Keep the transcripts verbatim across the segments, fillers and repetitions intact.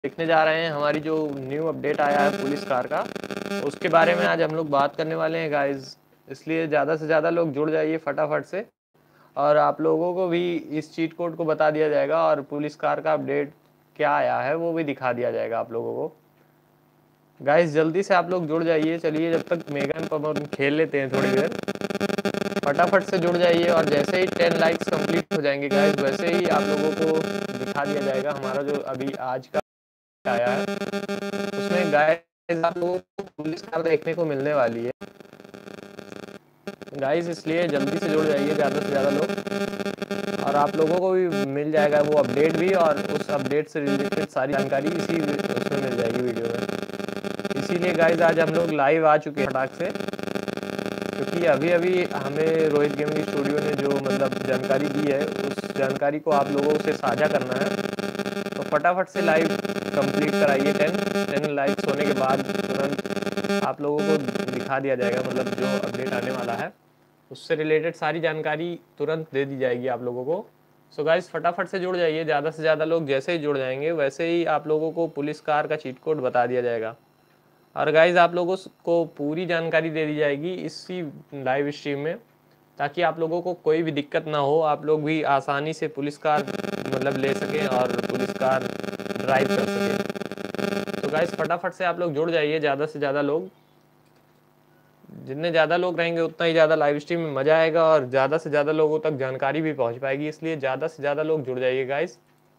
देखने जा रहे हैं हमारी जो न्यू अपडेट आया है पुलिस कार का, उसके बारे में आज हम लोग बात करने वाले हैं गाइस। इसलिए ज़्यादा से ज़्यादा लोग जुड़ जाइए फटाफट से, और आप लोगों को भी इस चीट कोड को बता दिया जाएगा और पुलिस कार का अपडेट क्या आया है वो भी दिखा दिया जाएगा आप लोगों को। गाइस जल्दी से आप लोग जुड़ जाइए। चलिए जब तक मेगन पवन खेल लेते हैं थोड़ी देर, फटाफट से जुड़ जाइए। और जैसे ही टेन लाइक्स कंप्लीट हो जाएंगे गाइस, वैसे ही आप लोगों को दिखा दिया जाएगा हमारा जो अभी आज का आया है, उसमें गाइस आप लोगों को पुलिस कार देखने को मिलने वाली है गाइस। इसलिए जल्दी से जुड़ जाइए ज़्यादा से ज़्यादा लोग, और आप लोगों को भी मिल जाएगा वो अपडेट भी, और उस अपडेट से रिलेटेड सारी जानकारी इसी उसमें मिल जाएगी वीडियो में। इसीलिए गाइस आज हम लोग लाइव आ चुके हैं फटाक से, क्योंकि अभी अभी हमें रोहित गेमिंग स्टूडियो ने जो मतलब जानकारी दी है उस जानकारी को आप लोगों से साझा करना है। तो फटाफट से लाइव कंप्लीट कराइए। टेन टेन लाइक्स होने के बाद तुरंत आप लोगों को दिखा दिया जाएगा, मतलब जो अपडेट आने वाला है उससे रिलेटेड सारी जानकारी तुरंत दे दी जाएगी आप लोगों को। सो गाइस फटाफट से जुड़ जाइए। ज़्यादा से ज़्यादा लोग जैसे ही जुड़ जाएंगे वैसे ही आप लोगों को पुलिस कार का चीट कोड बता दिया जाएगा। और गाइस आप लोगों को पूरी जानकारी दे दी जाएगी इसी लाइव स्ट्रीम में, ताकि आप लोगों को कोई भी दिक्कत ना हो, आप लोग भी आसानी से पुलिस कार मतलब ले सकें और पुलिस कार ड्राइव कर सकें। तो गाइस फटाफट से आप लोग जुड़ जाइए, ज़्यादा से ज़्यादा लोग। जितने ज़्यादा लोग रहेंगे उतना ही ज़्यादा लाइव स्ट्रीम में मज़ा आएगा और ज़्यादा से ज़्यादा लोगों तक जानकारी भी पहुंच पाएगी। इसलिए ज़्यादा से ज़्यादा लोग जुड़ जाइए गाइस।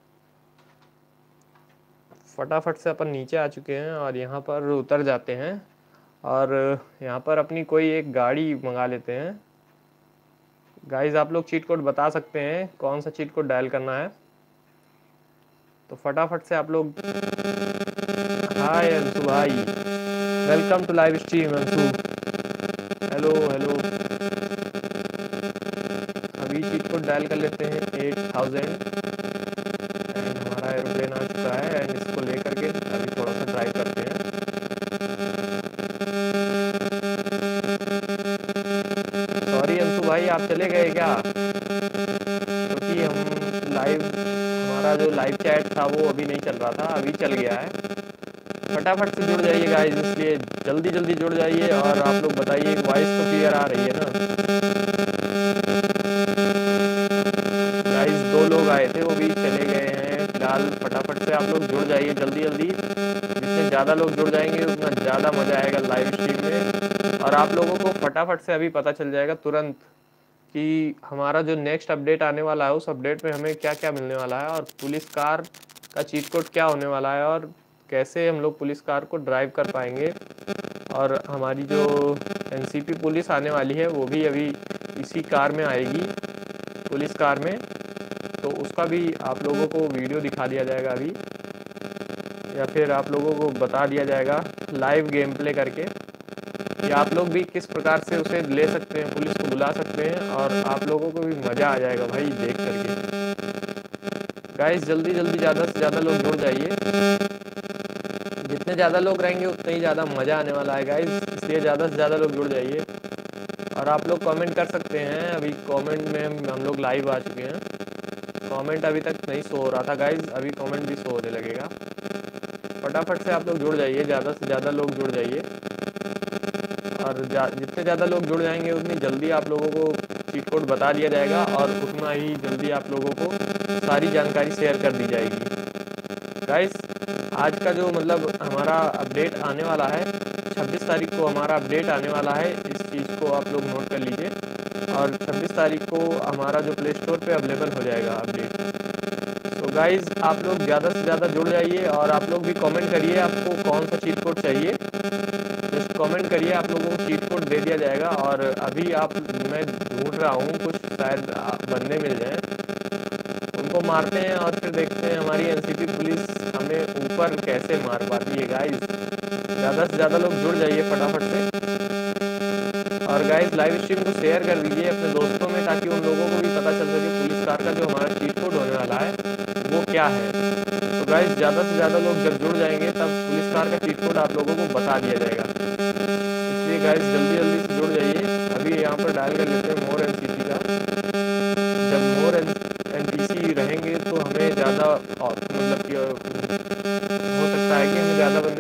फटाफट से अपन नीचे आ चुके हैं और यहाँ पर उतर जाते हैं, और यहाँ पर अपनी कोई एक गाड़ी मंगा लेते हैं। गाइस आप लोग चीट कोड बता सकते हैं कौन सा चीट कोड डायल करना है, तो फटाफट से आप लोग। हाय अंशु भाई, welcome to live stream Anshu. Hello hello. अभी चीट कोड डायल कर लेते हैं एट थाउजेंड, एंड हमारा एरोप्लेन आ चुका है, एंड इसको लेकर के अभी थोड़ा सा ड्राइव करते हैं। सॉरी अंशु भाई, आप चले गए क्या? क्योंकि हम लाइव हमारा जो लाइव चैट था वो अभी नहीं चल रहा था, अभी चल गया है। फटाफट से जुड़ जाइए गाइस, इसलिए जल्दी जल्दी जुड़ जाइए। और आप लोग बताइए वॉइस तो क्लियर आ रही है ना गाइस? दो लोग आए थे वो भी चले गए हैं फिलहाल। फटाफट से आप लोग जुड़ जाइए जल्दी जल्दी। जितने ज़्यादा लोग जुड़ जाएंगे उतना ज़्यादा मज़ा आएगा लाइव स्ट्रीम में। और आप लोगों को फटाफट से अभी पता चल जाएगा तुरंत कि हमारा जो नेक्स्ट अपडेट आने वाला है उस अपडेट में हमें क्या क्या मिलने वाला है, और पुलिस कार का चीट कोड क्या होने वाला है, और कैसे हम लोग पुलिस कार को ड्राइव कर पाएंगे। और हमारी जो एनसीपी पुलिस आने वाली है वो भी अभी इसी कार में आएगी, पुलिस कार में। तो उसका भी आप लोगों को वीडियो दिखा दिया जाएगा अभी, या फिर आप लोगों को बता दिया जाएगा लाइव गेम प्ले करके कि आप लोग भी किस प्रकार से उसे ले सकते हैं, पुलिस को बुला सकते हैं, और आप लोगों को भी मज़ा आ जाएगा भाई देख करके। गाइस जल्दी जल्दी ज़्यादा से ज़्यादा लोग जुड़ जाइए। जितने ज़्यादा लोग रहेंगे उतने ही ज़्यादा मज़ा आने वाला है गाइस, इसलिए ज़्यादा से ज़्यादा लोग जुड़ जाइए। और आप लोग कमेंट कर सकते हैं, अभी कमेंट में हम हम लोग लाइव आ चुके हैं। कमेंट अभी तक नहीं शो हो रहा था गाइस, अभी कमेंट भी शो होने लगेगा। फटाफट से आप लोग जुड़ जाइए, ज़्यादा से ज़्यादा लोग जुड़ जाइए। और जा, जितने ज़्यादा लोग जुड़ जाएंगे उतनी जल्दी आप लोगों को चीट कोड बता दिया जाएगा, और उतना ही जल्दी आप लोगों को सारी जानकारी शेयर कर दी जाएगी। गाइस आज का जो मतलब हमारा अपडेट आने वाला है, छब्बीस तारीख को हमारा अपडेट आने वाला है। इस चीज़ को आप लोग नोट कर लीजिए। और छब्बीस तारीख को हमारा जो प्ले स्टोर पे अवेलेबल हो जाएगा अपडेट। तो गाइस आप लोग ज़्यादा से ज़्यादा जुड़ जाइए, और आप लोग भी कमेंट करिए आपको कौन सा चीट कोड चाहिए। जस्ट कमेंट करिए, आप लोगों को चीट कोड दे दिया जाएगा। और अभी आप मैं ढूंढ रहा हूँ कुछ, शायद बंदे मिल जाएँ, उनको मारते हैं और फिर देखते हैं हमारी एनसीपी पुलिस हमें ऊपर कैसे मार पाती है। गाइस ज़्यादा से ज़्यादा लोग जुड़ जाइए फटाफट से। और गाइस लाइव स्ट्रीम को शेयर कर दीजिए अपने दोस्तों में, ताकि उन लोगों को भी पता चल सके पुलिस कार का जो हमारा चीट कोड होने वाला है वो क्या है। तो गाइस ज़्यादा से ज़्यादा लोग जब जुड़ जाएंगे तब पुलिस कार का चीट कोड आप लोगों को बता दिया जाएगा। इसलिए गाइस जल्दी जल्दी से जुड़ जाइए। अभी यहाँ पर डायल कर लेते हैं मोर एनसीपी का। जब मोर एनपीसी रहेंगे तो हमें ज़्यादा मतलब कि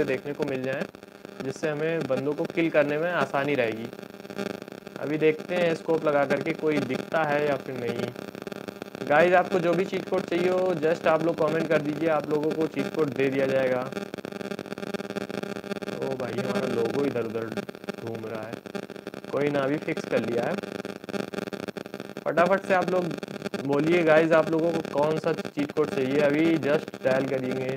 बंदे देखने को मिल जाएं, जिससे हमें बंदों को किल करने में आसानी रहेगी। अभी देखते हैं स्कोप लगा करके कोई दिखता है या फिर नहीं। गाइस आपको जो भी चीट कोड चाहिए हो जस्ट आप लोग कमेंट कर दीजिए, आप लोगों को चीट कोड दे दिया जाएगा। ओ भाई हमारा लोगो इधर उधर घूम रहा है, कोई ना अभी फिक्स कर लिया है। फटाफट से आप लोग बोलिए गाइस आप लोगों को कौन सा चीट कोड चाहिए, अभी जस्ट डायल करेंगे।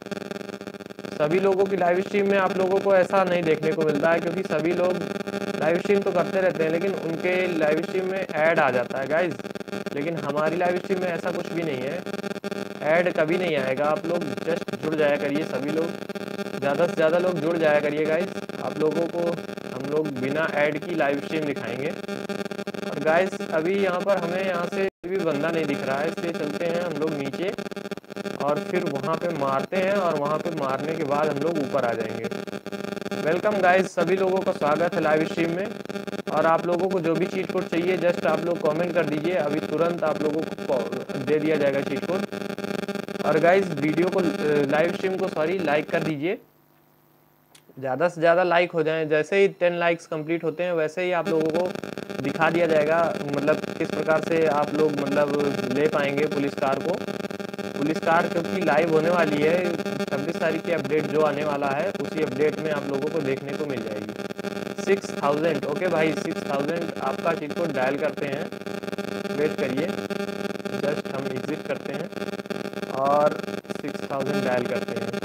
सभी लोगों की लाइव स्ट्रीम में आप लोगों को ऐसा नहीं देखने को मिलता है, क्योंकि सभी लोग लाइव स्ट्रीम तो करते रहते हैं लेकिन उनके लाइव स्ट्रीम में ऐड आ जाता है गाइस। लेकिन हमारी लाइव स्ट्रीम में ऐसा कुछ भी नहीं है, ऐड कभी नहीं आएगा। आप लोग जस्ट जुड़ जाया करिए, सभी लोग ज़्यादा से ज़्यादा लोग जुड़ जाया करिए गाइस। आप लोगों को हम लोग बिना ऐड की लाइव स्ट्रीम दिखाएंगे। और गाइस अभी यहाँ पर हमें यहाँ से भी बंदा नहीं दिख रहा है, इसलिए चलते हैं हम लोग नीचे और फिर वहाँ पे मारते हैं, और वहाँ पे मारने के बाद हम लोग ऊपर आ जाएंगे। वेलकम गाइस, सभी लोगों का स्वागत है लाइव स्ट्रीम में। और आप लोगों को जो भी चीट कोड चाहिए जस्ट आप लोग कमेंट कर दीजिए, अभी तुरंत आप लोगों को दे दिया जाएगा चीट कोड। और गाइस वीडियो को लाइव स्ट्रीम को सॉरी लाइक कर दीजिए, ज़्यादा से ज़्यादा लाइक हो जाएं। जैसे ही टेन लाइक्स कंप्लीट होते हैं वैसे ही आप लोगों को दिखा दिया जाएगा, मतलब किस प्रकार से आप लोग मतलब ले पाएंगे पुलिस कार को। पुलिस कार क्योंकि लाइव होने वाली है, छब्बीस तारीख की अपडेट जो आने वाला है उसी अपडेट में आप लोगों को देखने को मिल जाएगी। सिक्स थाउजेंड ओके भाई, सिक्स थाउजेंड आपका चीट कोड डायल करते हैं, वेट करिए, जस्ट हम एग्जिट करते हैं और सिक्स थाउजेंड डायल करते हैं।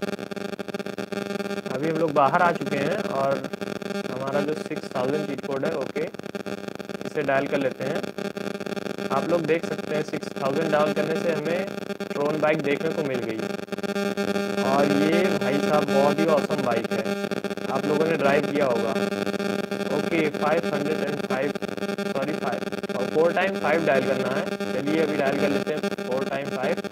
अभी हम लोग बाहर आ चुके हैं और हमारा जो सिक्स थाउजेंड चीट कोड है ओके, इसे डायल कर लेते हैं। आप लोग देख सकते हैं सिक्स थाउजेंड डायल करने से हमें ट्रोन बाइक देखने को मिल गई, और ये भाई साहब बहुत ही औसम बाइक है, आप लोगों ने ड्राइव किया होगा। Okay five hundred and five sorry five और फोर टाइम फाइव डायल करना है। चलिए अभी डायल कर लेते हैं फोर टाइम फाइव।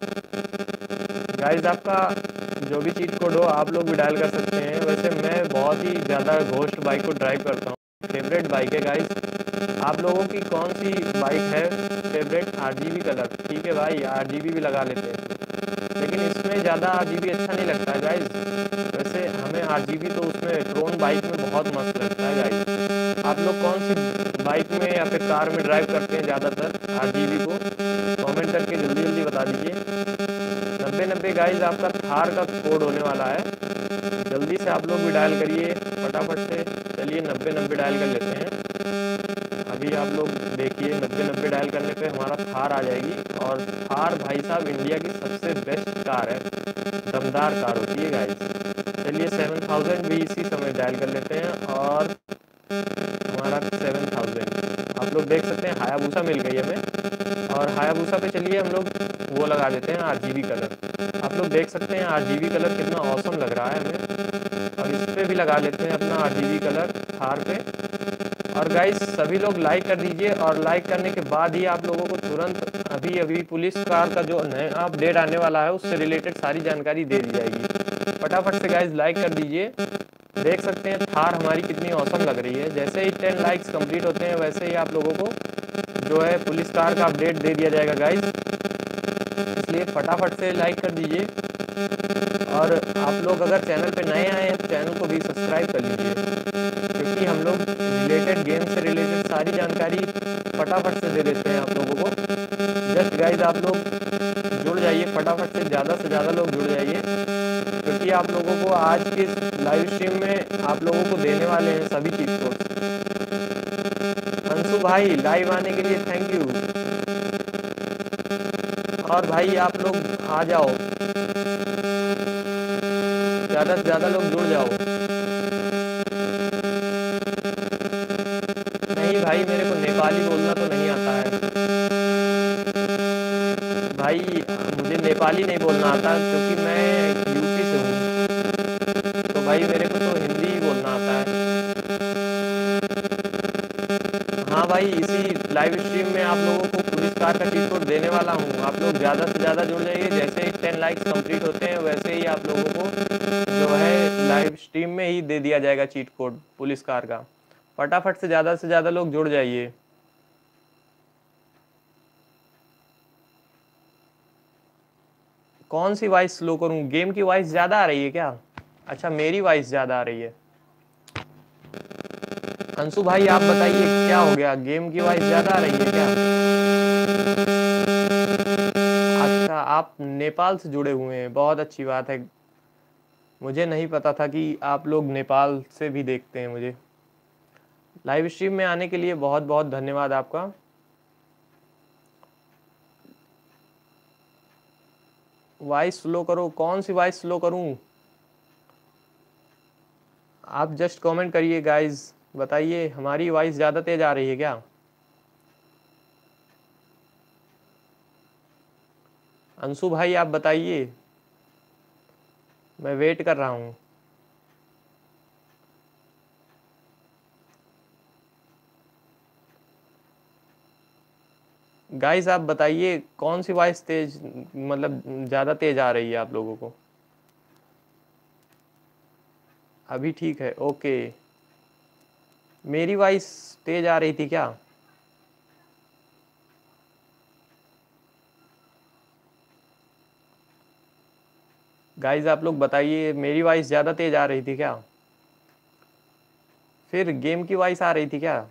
गाइस आपका जो भी चीट कोड हो आप लोग भी डायल कर सकते हैं। वैसे मैं बहुत ही ज़्यादा घोस्ट बाइक को ड्राइव करता हूँ, फेवरेट बाइक है गाइस। आप लोगों की कौन सी बाइक है फेवरेट? आरजीबी कलर, ठीक है भाई आरजीबी भी लगा लेते हैं, लेकिन इसमें ज़्यादा आरजीबी अच्छा नहीं लगता है गाइस। वैसे हमें आरजीबी तो उसमें ट्रोन बाइक में बहुत मस्त लगता है गाइस। आप लोग कौन सी बाइक में या फिर कार में ड्राइव करते हैं ज़्यादातर आरजीबी को? कमेंट करके जल्दी जल्दी बता दीजिए। नब्बे नब्बे गाइस आपका थार का कोड होने वाला है, जल्दी से आप लोग भी डायल करिए फटाफट से। चलिए नब्बे नब्बे डायल कर लेते हैं। अभी आप लोग देखिए नब्बे नब्बे डायल करने पे हमारा थार आ जाएगी, और थार भाई साहब इंडिया की सबसे बेस्ट कार है, दमदार कार होती है गाइस। चलिए सेवन थाउजेंड भी इसी समय डायल कर लेते हैं और हमारा सेवन थाउजेंड आप लोग देख सकते हैं हायाबूसा मिल गई हमें। और हायाबूसा पे चलिए हम लोग वो लगा देते हैं आरजीबी कलर। आप लोग देख सकते हैं आरजीबी कलर कितना औसम लग रहा है हमें, और इस पर भी लगा लेते हैं अपना आरजीबी कलर थार पे। और गाइस सभी लोग लाइक कर दीजिए, और लाइक करने के बाद ही आप लोगों को तुरंत अभी अभी पुलिस कार का जो नया अपडेट आने वाला है उससे रिलेटेड सारी जानकारी दे दी जाएगी। फटाफट से गाइस लाइक कर दीजिए। देख सकते हैं थार हमारी कितनी औसम लग रही है। जैसे ही टेन लाइक्स कंप्लीट होते हैं वैसे ही आप लोगों को जो है पुलिस कार का अपडेट दे दिया जाएगा गाइस, इसलिए फटाफट से लाइक कर दीजिए। और आप लोग अगर चैनल पे नए आए हैं तो चैनल को भी सब्सक्राइब कर लीजिए, क्योंकि हम लोग रिलेटेड गेम से रिलेटेड सारी जानकारी फटाफट से दे देते हैं आप लोगों को। जस्ट गाइस आप लोग जुड़ जाइए फटाफट से, ज़्यादा से ज़्यादा लोग जुड़ जाइए, क्योंकि आप लोगों को आज के लाइव स्ट्रीम में आप लोगों को देने वाले हैं सभी चीज़ को। अंशु भाई लाइव आने के लिए थैंक यू। और भाई आप लोग आ जाओ, ज़्यादा से ज़्यादा लोग जुड़ जाओ। नहीं भाई मेरे को नेपाली बोलना तो नहीं आता है भाई, मुझे नेपाली नहीं बोलना आता क्योंकि मैं यूपी से हूँ, तो भाई मेरे को तो हिंदी ही बोलना आता है। हाँ भाई इसी लाइव स्ट्रीम में आप लोगों को पुलिस कार का चीट कोड देने वाला हूँ, आप लोग ज़्यादा से ज़्यादा जुड़ जाइए। जैसे ही टेन लाइक्स कंप्लीट होते हैं वैसे ही आप लोगों को जो है लाइव स्ट्रीम में ही दे दिया जाएगा चीट कोड पुलिस कार का। फटाफट से ज़्यादा से ज़्यादा लोग जुड़ जाइए। कौन सी वॉइस स्लो करूं? गेम की वॉइस ज़्यादा आ रही है क्या? अच्छा, मेरी वॉइस ज़्यादा आ रही है। अंशु भाई आप बताइए क्या हो गया, गेम की वॉइस ज़्यादा आ रही है क्या? अच्छा, आप नेपाल से जुड़े हुए हैं, बहुत अच्छी बात है। मुझे नहीं पता था कि आप लोग नेपाल से भी देखते हैं मुझे। लाइव स्ट्रीम में आने के लिए बहुत बहुत धन्यवाद आपका। वॉइस स्लो करो, कौन सी वॉइस स्लो करूं? आप जस्ट कमेंट करिए गाइस, बताइए हमारी वॉइस ज़्यादा तेज आ रही है क्या? अंशु भाई आप बताइए, मैं वेट कर रहा हूँ। गाइस आप बताइए कौन सी वॉइस तेज, मतलब ज़्यादा तेज आ रही है आप लोगों को? अभी ठीक है, ओके। मेरी वॉइस तेज आ रही थी क्या? गाइस आप लोग बताइए, मेरी वॉइस ज़्यादा तेज आ रही थी क्या? फिर गेम की वॉइस आ रही थी क्या?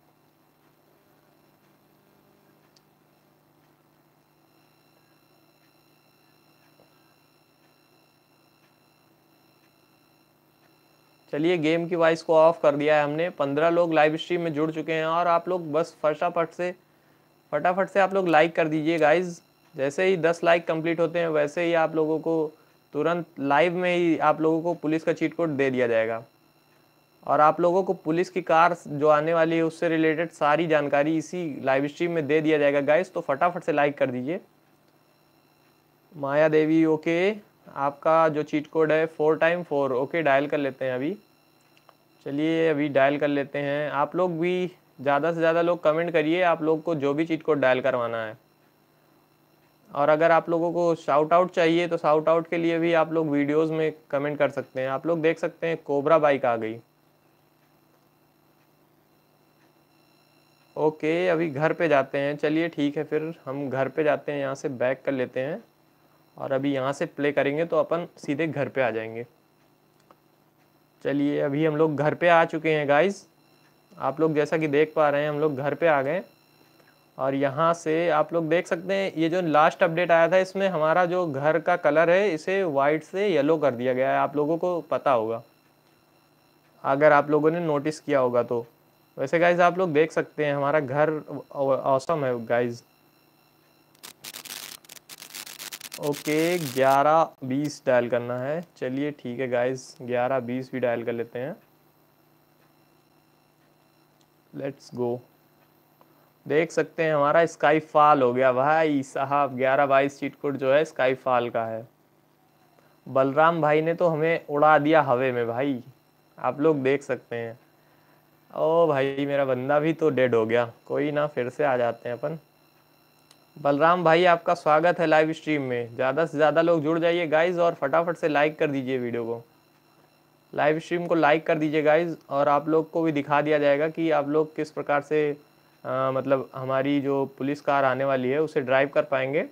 चलिए, गेम की वॉइस को ऑफ कर दिया है हमने। पंद्रह लोग लाइव स्ट्रीम में जुड़ चुके हैं और आप लोग बस फटाफट से फटाफट से आप लोग लाइक कर दीजिए गाइज। जैसे ही दस लाइक कंप्लीट होते हैं वैसे ही आप लोगों को तुरंत लाइव में ही आप लोगों को पुलिस का चीट कोड दे दिया जाएगा। और आप लोगों को पुलिस की कार जो आने वाली है उससे रिलेटेड सारी जानकारी इसी लाइव स्ट्रीम में दे दिया जाएगा गाइज, तो फटाफट से लाइक कर दीजिए। माया देवी ओके, आपका जो चीट कोड है four time four, okay dial कर लेते हैं अभी। चलिए अभी डायल कर लेते हैं। आप लोग भी ज़्यादा से ज़्यादा लोग कमेंट करिए आप लोग को जो भी चीट कोड डायल करवाना है। और अगर आप लोगों को शाउट आउट चाहिए तो शाउट आउट के लिए भी आप लोग वीडियोस में कमेंट कर सकते हैं। आप लोग देख सकते हैं कोबरा बाइक आ गई। ओके अभी घर पे जाते हैं। चलिए ठीक है, फिर हम घर पे जाते हैं, यहाँ से बैक कर लेते हैं और अभी यहाँ से प्ले करेंगे तो अपन सीधे घर पे आ जाएंगे। चलिए अभी हम लोग घर पे आ चुके हैं गाइस। आप लोग जैसा कि देख पा रहे हैं हम लोग घर पे आ गए और यहाँ से आप लोग देख सकते हैं ये जो लास्ट अपडेट आया था इसमें हमारा जो घर का कलर है इसे वाइट से येलो कर दिया गया है। आप लोगों को पता होगा अगर आप लोगों ने नोटिस किया होगा तो। वैसे गाइज आप लोग देख सकते हैं हमारा घर औसम है गाइज। ओके ग्यारह बीस डायल करना है। चलिए ठीक है गाइज, ग्यारह बीस भी डायल कर लेते हैं। Let's go. देख सकते हैं हमारा स्काई फॉल हो गया भाई साहब। ग्यारह बाईस चीट कोड जो है स्काई फॉल का है। बलराम भाई ने तो हमें उड़ा दिया हवे में भाई, आप लोग देख सकते हैं। ओ भाई मेरा बंदा भी तो डेड हो गया, कोई ना फिर से आ जाते हैं अपन। बलराम भाई आपका स्वागत है लाइव स्ट्रीम में। ज़्यादा से ज़्यादा लोग जुड़ जाइए गाइज और फटाफट से लाइक कर दीजिए वीडियो को। लाइव स्ट्रीम को लाइक कर दीजिए गाइज और आप लोग को भी दिखा दिया जाएगा कि आप लोग किस प्रकार से आ, मतलब हमारी जो पुलिस कार आने वाली है उसे ड्राइव कर पाएंगे।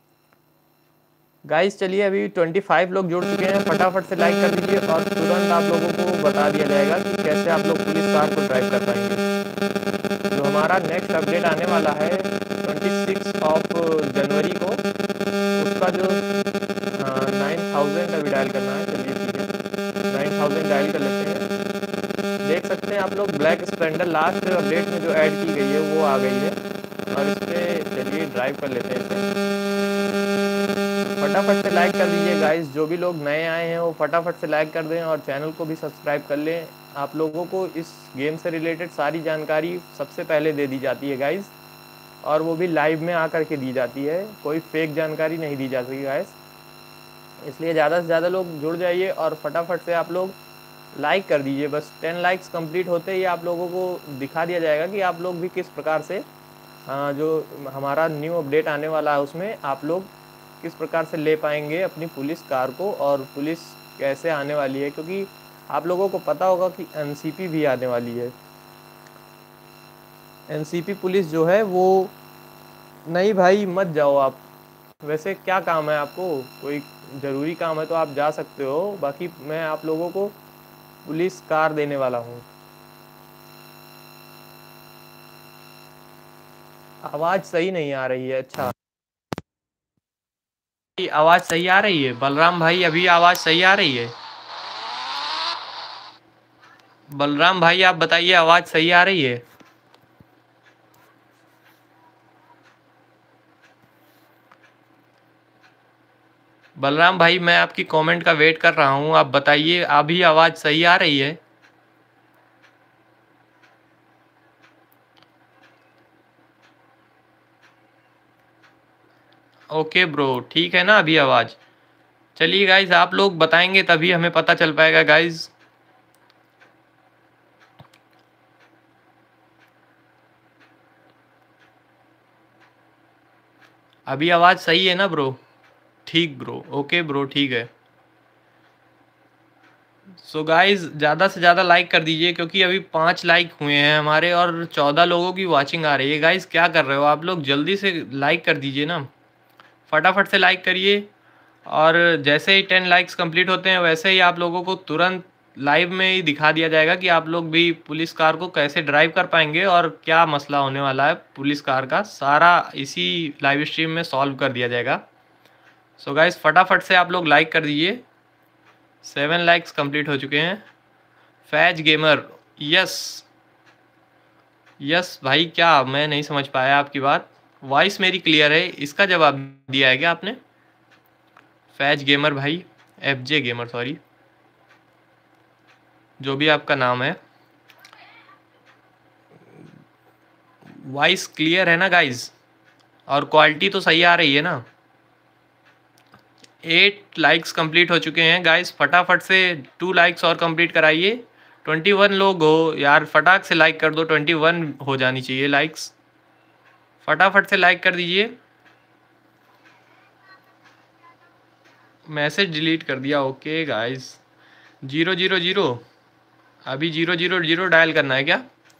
गाइस चलिए अभी पच्चीस लोग जुड़ चुके हैं, फटाफट से लाइक कर दीजिए और तुरंत आप लोगों को बता दिया जाएगा कि कैसे आप लोग पुलिस कार को ड्राइव कर पाएंगे। जो हमारा नेक्स्ट अपडेट आने वाला है छब्बीस ऑफ जनवरी को, उसका जो नाइन थाउजेंड अभी डायल करना है। चलिए ठीक है, नाइन थाउजेंड डायल कर लेते हैं। देख सकते हैं आप लोग ब्लैक स्प्लेंडर लास्ट अपडेट में जो ऐड की गई है वो आ गई है और इस पर चलिए ड्राइव कर लेते हैं इसे। फटाफट से लाइक कर दीजिए गाइस, जो भी लोग नए आए हैं वो फटाफट से लाइक कर दें और चैनल को भी सब्सक्राइब कर लें। आप लोगों को इस गेम से रिलेटेड सारी जानकारी सबसे पहले दे दी जाती है गाइस, और वो भी लाइव में आकर के दी जाती है, कोई फेक जानकारी नहीं दी जाती गाइस। इसलिए ज़्यादा से ज़्यादा लोग जुड़ जाइए और फटाफट से आप लोग लाइक कर दीजिए। बस टेन लाइक्स कंप्लीट होते ही आप लोगों को दिखा दिया जाएगा कि आप लोग भी किस प्रकार से जो हमारा न्यू अपडेट आने वाला है उसमें आप लोग किस प्रकार से ले पाएंगे अपनी पुलिस कार को और पुलिस कैसे आने वाली है, क्योंकि आप लोगों को पता होगा कि एनसीपी भी आने वाली है। एनसीपी पुलिस जो है वो, नहीं भाई मत जाओ आप, वैसे क्या काम है आपको? कोई ज़रूरी काम है तो आप जा सकते हो, बाकी मैं आप लोगों को पुलिस कार देने वाला हूँ। आवाज़ सही नहीं आ रही है। अच्छा, आवाज़ सही आ रही है बलराम भाई? अभी आवाज़ सही आ रही है? बलराम भाई आप बताइए, आवाज़ सही आ रही है? बलराम भाई मैं आपकी कमेंट का वेट कर रहा हूँ, आप बताइए अभी आवाज़ सही आ रही है? ओके ब्रो, ठीक है ना अभी आवाज़? चलिए गाइज, आप लोग बताएंगे तभी हमें पता चल पाएगा गाइज। अभी आवाज़ सही है ना ब्रो? ठीक ब्रो, ओके ब्रो, ठीक है। सो गाइज ज़्यादा से ज़्यादा लाइक कर दीजिए, क्योंकि अभी पाँच लाइक हुए हैं हमारे और चौदह लोगों की वाचिंग आ रही है। गाइज क्या कर रहे हो आप लोग? जल्दी से लाइक कर दीजिए ना, फटाफट से लाइक करिए। और जैसे ही टेन लाइक्स कंप्लीट होते हैं वैसे ही आप लोगों को तुरंत लाइव में ही दिखा दिया जाएगा कि आप लोग भी पुलिस कार को कैसे ड्राइव कर पाएंगे और क्या मसला होने वाला है पुलिस कार का, सारा इसी लाइव स्ट्रीम में सॉल्व कर दिया जाएगा। सो गाइज फटाफट से आप लोग लाइक कर दीजिए। सेवन लाइक्स कंप्लीट हो चुके हैं। फैज गेमर, यस यस भाई, क्या मैं नहीं समझ पाया आपकी बात? वॉइस मेरी क्लियर है, इसका जवाब दिया है क्या आपने? फैज गेमर भाई, एफ जे गेमर सॉरी, जो भी आपका नाम है। वॉइस क्लियर है ना गाइज? और क्वालिटी तो सही आ रही है ना? एट लाइक्स कंप्लीट हो चुके हैं गाइज, फटाफट से टू लाइक्स और कंप्लीट कराइए। ट्वेंटी वन लोग हो यार, फटाक से लाइक कर दो, ट्वेंटी वन हो जानी चाहिए लाइक्स, फटाफट से लाइक कर दीजिए। मैसेज डिलीट कर दिया, okay guys. Zero zero zero, अभी जीरो जीरो जीरो डायल करना है क्या?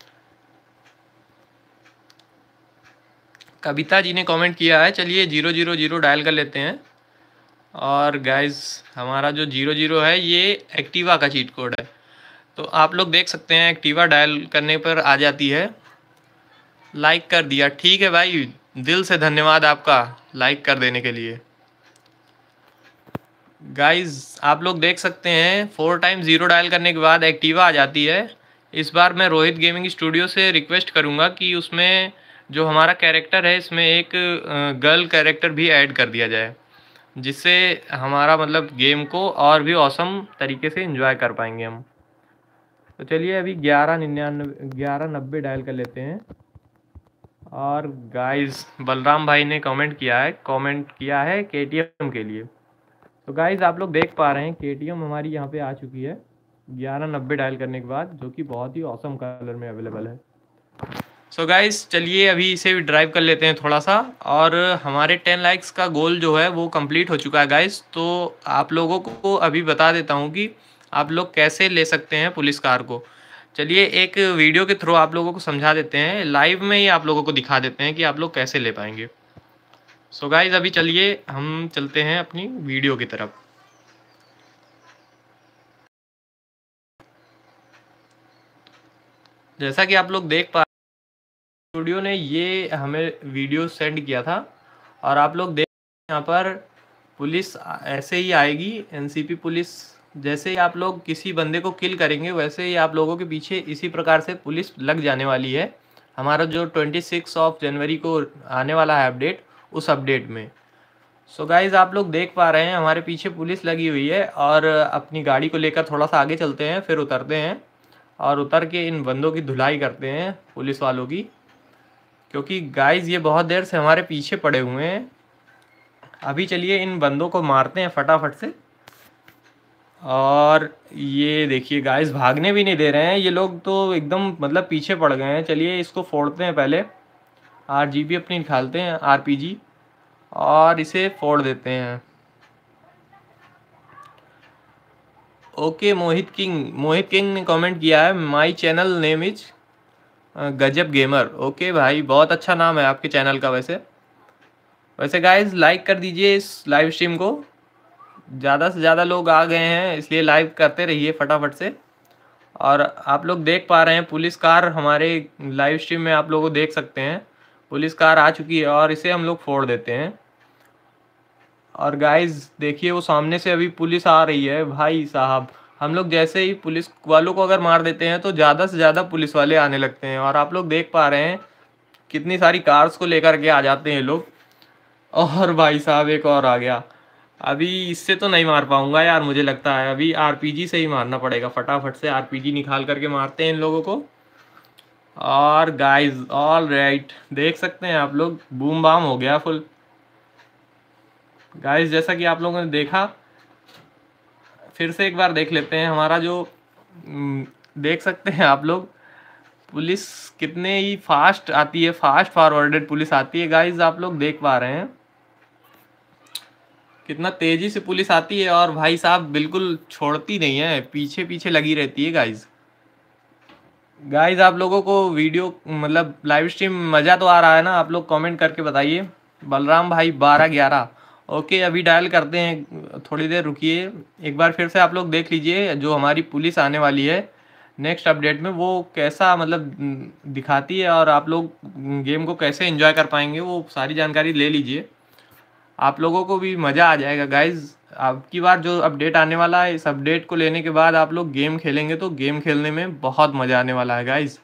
कविता जी ने कमेंट किया है, चलिए जीरो जीरो जीरो डायल कर लेते हैं। और गाइज हमारा जो जीरो जीरो है ये एक्टिवा का चीट कोड है, तो आप लोग देख सकते हैं एक्टिवा डायल करने पर आ जाती है। लाइक कर दिया, ठीक है भाई, दिल से धन्यवाद आपका लाइक कर देने के लिए। गाइज आप लोग देख सकते हैं फोर टाइम ज़ीरो डायल करने के बाद एक्टिवा आ जाती है। इस बार मैं रोहित गेमिंग स्टूडियो से रिक्वेस्ट करूंगा कि उसमें जो हमारा कैरेक्टर है इसमें एक गर्ल कैरेक्टर भी ऐड कर दिया जाए, जिससे हमारा मतलब गेम को और भी औसम तरीके से एंजॉय कर पाएंगे हम। तो चलिए अभी ग्यारह निन्यानवे ग्यारह नब्बे डायल कर लेते हैं। और गाइस बलराम भाई ने कमेंट किया है कमेंट किया है केटीएम के लिए। तो गाइस आप लोग देख पा रहे हैं केटीएम हमारी यहाँ पे आ चुकी है ग्यारह नब्बे डायल करने के बाद, जो कि बहुत ही औसम कलर में अवेलेबल है। सो so गाइस चलिए अभी इसे भी ड्राइव कर लेते हैं थोड़ा सा, और हमारे टेन लाइक्स का गोल जो है वो कंप्लीट हो चुका है गाइस। तो आप लोगों को अभी बता देता हूँ कि आप लोग कैसे ले सकते हैं पुलिस कार को। चलिए एक वीडियो के थ्रू आप लोगों को समझा देते हैं, लाइव में ही आप लोगों को दिखा देते हैं कि आप लोग कैसे ले पाएंगे। सो so गाइस अभी चलिए हम चलते हैं अपनी वीडियो की तरफ। जैसा कि आप लोग देख पा स्टूडियो ने ये हमें वीडियो सेंड किया था, और आप लोग देख यहाँ पर पुलिस ऐसे ही आएगी, एनसीपी पुलिस। जैसे ही आप लोग किसी बंदे को किल करेंगे वैसे ही आप लोगों के पीछे इसी प्रकार से पुलिस लग जाने वाली है। हमारा जो ट्वेंटी सिक्स ऑफ जनवरी को आने वाला है अपडेट, उस अपडेट में। सो so गाइज आप लोग देख पा रहे हैं हमारे पीछे पुलिस लगी हुई है, और अपनी गाड़ी को लेकर थोड़ा सा आगे चलते हैं, फिर उतरते हैं और उतर के इन बंदों की धुलाई करते हैं पुलिस वालों की, क्योंकि गाइज ये बहुत देर से हमारे पीछे पड़े हुए हैं। अभी चलिए इन बंदों को मारते हैं फटाफट से। और ये देखिए गाइस भागने भी नहीं दे रहे हैं ये लोग, तो एकदम मतलब पीछे पड़ गए हैं। चलिए इसको फोड़ते हैं, पहले आरजीबी अपनी निकालते हैं, आरपीजी, और इसे फोड़ देते हैं। Okay Mohit king Mohit king ने कमेंट किया है, my channel name is Gajab gamer. Okay भाई बहुत अच्छा नाम है आपके चैनल का वैसे। वैसे गाइज लाइक कर दीजिए इस लाइव स्ट्रीम को, ज़्यादा से ज़्यादा लोग आ गए हैं इसलिए लाइव करते रहिए फटाफट से। और आप लोग देख पा रहे हैं पुलिस कार हमारे लाइव स्ट्रीम में आप लोगों को देख सकते हैं, पुलिस कार आ चुकी है और इसे हम लोग फोड़ देते हैं। और गाइज देखिए वो सामने से अभी पुलिस आ रही है भाई साहब, हम लोग जैसे ही पुलिस वालों को अगर मार देते हैं तो ज़्यादा से ज़्यादा पुलिस वाले आने लगते हैं। और आप लोग देख पा रहे हैं कितनी सारी कार्स को लेकर के आ जाते हैं लोग। और भाई साहब एक और आ गया, अभी इससे तो नहीं मार पाऊंगा यार, मुझे लगता है अभी आरपीजी से ही मारना पड़ेगा, फटाफट से आरपीजी निकाल करके मारते हैं इन लोगों को। और गाइस ऑल राइट देख सकते हैं आप लोग बूम बाम हो गया फुल। गाइस जैसा कि आप लोगों ने देखा, फिर से एक बार देख लेते हैं हमारा जो देख सकते हैं आप लोग पुलिस कितने ही फास्ट आती है, फास्ट फॉरवर्डेड पुलिस आती है गाइस, आप लोग देख पा रहे हैं कितना तेजी से पुलिस आती है। और भाई साहब बिल्कुल छोड़ती नहीं है, पीछे पीछे लगी रहती है गाइस। गाइस आप लोगों को वीडियो मतलब लाइव स्ट्रीम मज़ा तो आ रहा है ना, आप लोग कमेंट करके बताइए। बलराम भाई बारह ग्यारह ओके, अभी डायल करते हैं, थोड़ी देर रुकिए। एक बार फिर से आप लोग देख लीजिए जो हमारी पुलिस आने वाली है नेक्स्ट अपडेट में वो कैसा मतलब दिखाती है और आप लोग गेम को कैसे एंजॉय कर पाएंगे वो सारी जानकारी ले लीजिए, आप लोगों को भी मज़ा आ जाएगा गाइज। आपकी बार जो अपडेट आने वाला है इस अपडेट को लेने के बाद आप लोग गेम खेलेंगे तो गेम खेलने में बहुत मज़ा आने वाला है गाइज,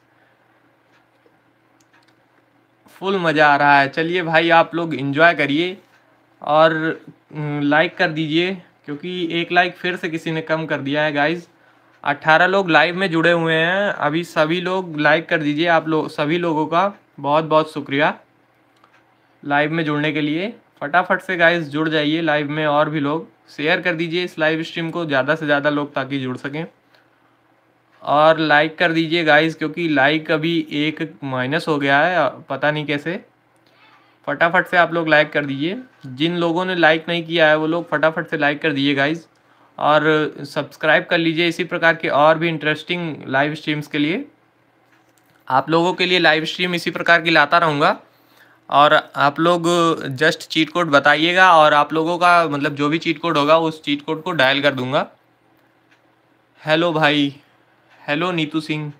फुल मज़ा आ रहा है। चलिए भाई आप लोग एंजॉय करिए और लाइक कर दीजिए, क्योंकि एक लाइक फिर से किसी ने कम कर दिया है गाइज। अट्ठारह लोग लाइव में जुड़े हुए हैं अभी, सभी लोग लाइक कर दीजिए। आप लोग सभी लोगों का बहुत बहुत शुक्रिया लाइव में जुड़ने के लिए। फटाफट से गाइस जुड़ जाइए लाइव में, और भी लोग शेयर कर दीजिए इस लाइव स्ट्रीम को ज़्यादा से ज़्यादा लोग ताकि जुड़ सकें। और लाइक कर दीजिए गाइस, क्योंकि लाइक अभी एक माइनस हो गया है पता नहीं कैसे। फटाफट से आप लोग लाइक कर दीजिए, जिन लोगों ने लाइक नहीं किया है वो लोग फटाफट से लाइक कर दीजिए गाइस। और सब्सक्राइब कर लीजिए इसी प्रकार के और भी इंटरेस्टिंग लाइव स्ट्रीम्स के लिए। आप लोगों के लिए लाइव स्ट्रीम इसी प्रकार की लाता रहूँगा और आप लोग जस्ट चीट कोड बताइएगा और आप लोगों का मतलब जो भी चीट कोड होगा उस चीट कोड को डायल कर दूंगा। हेलो भाई, हेलो नीतू सिंह,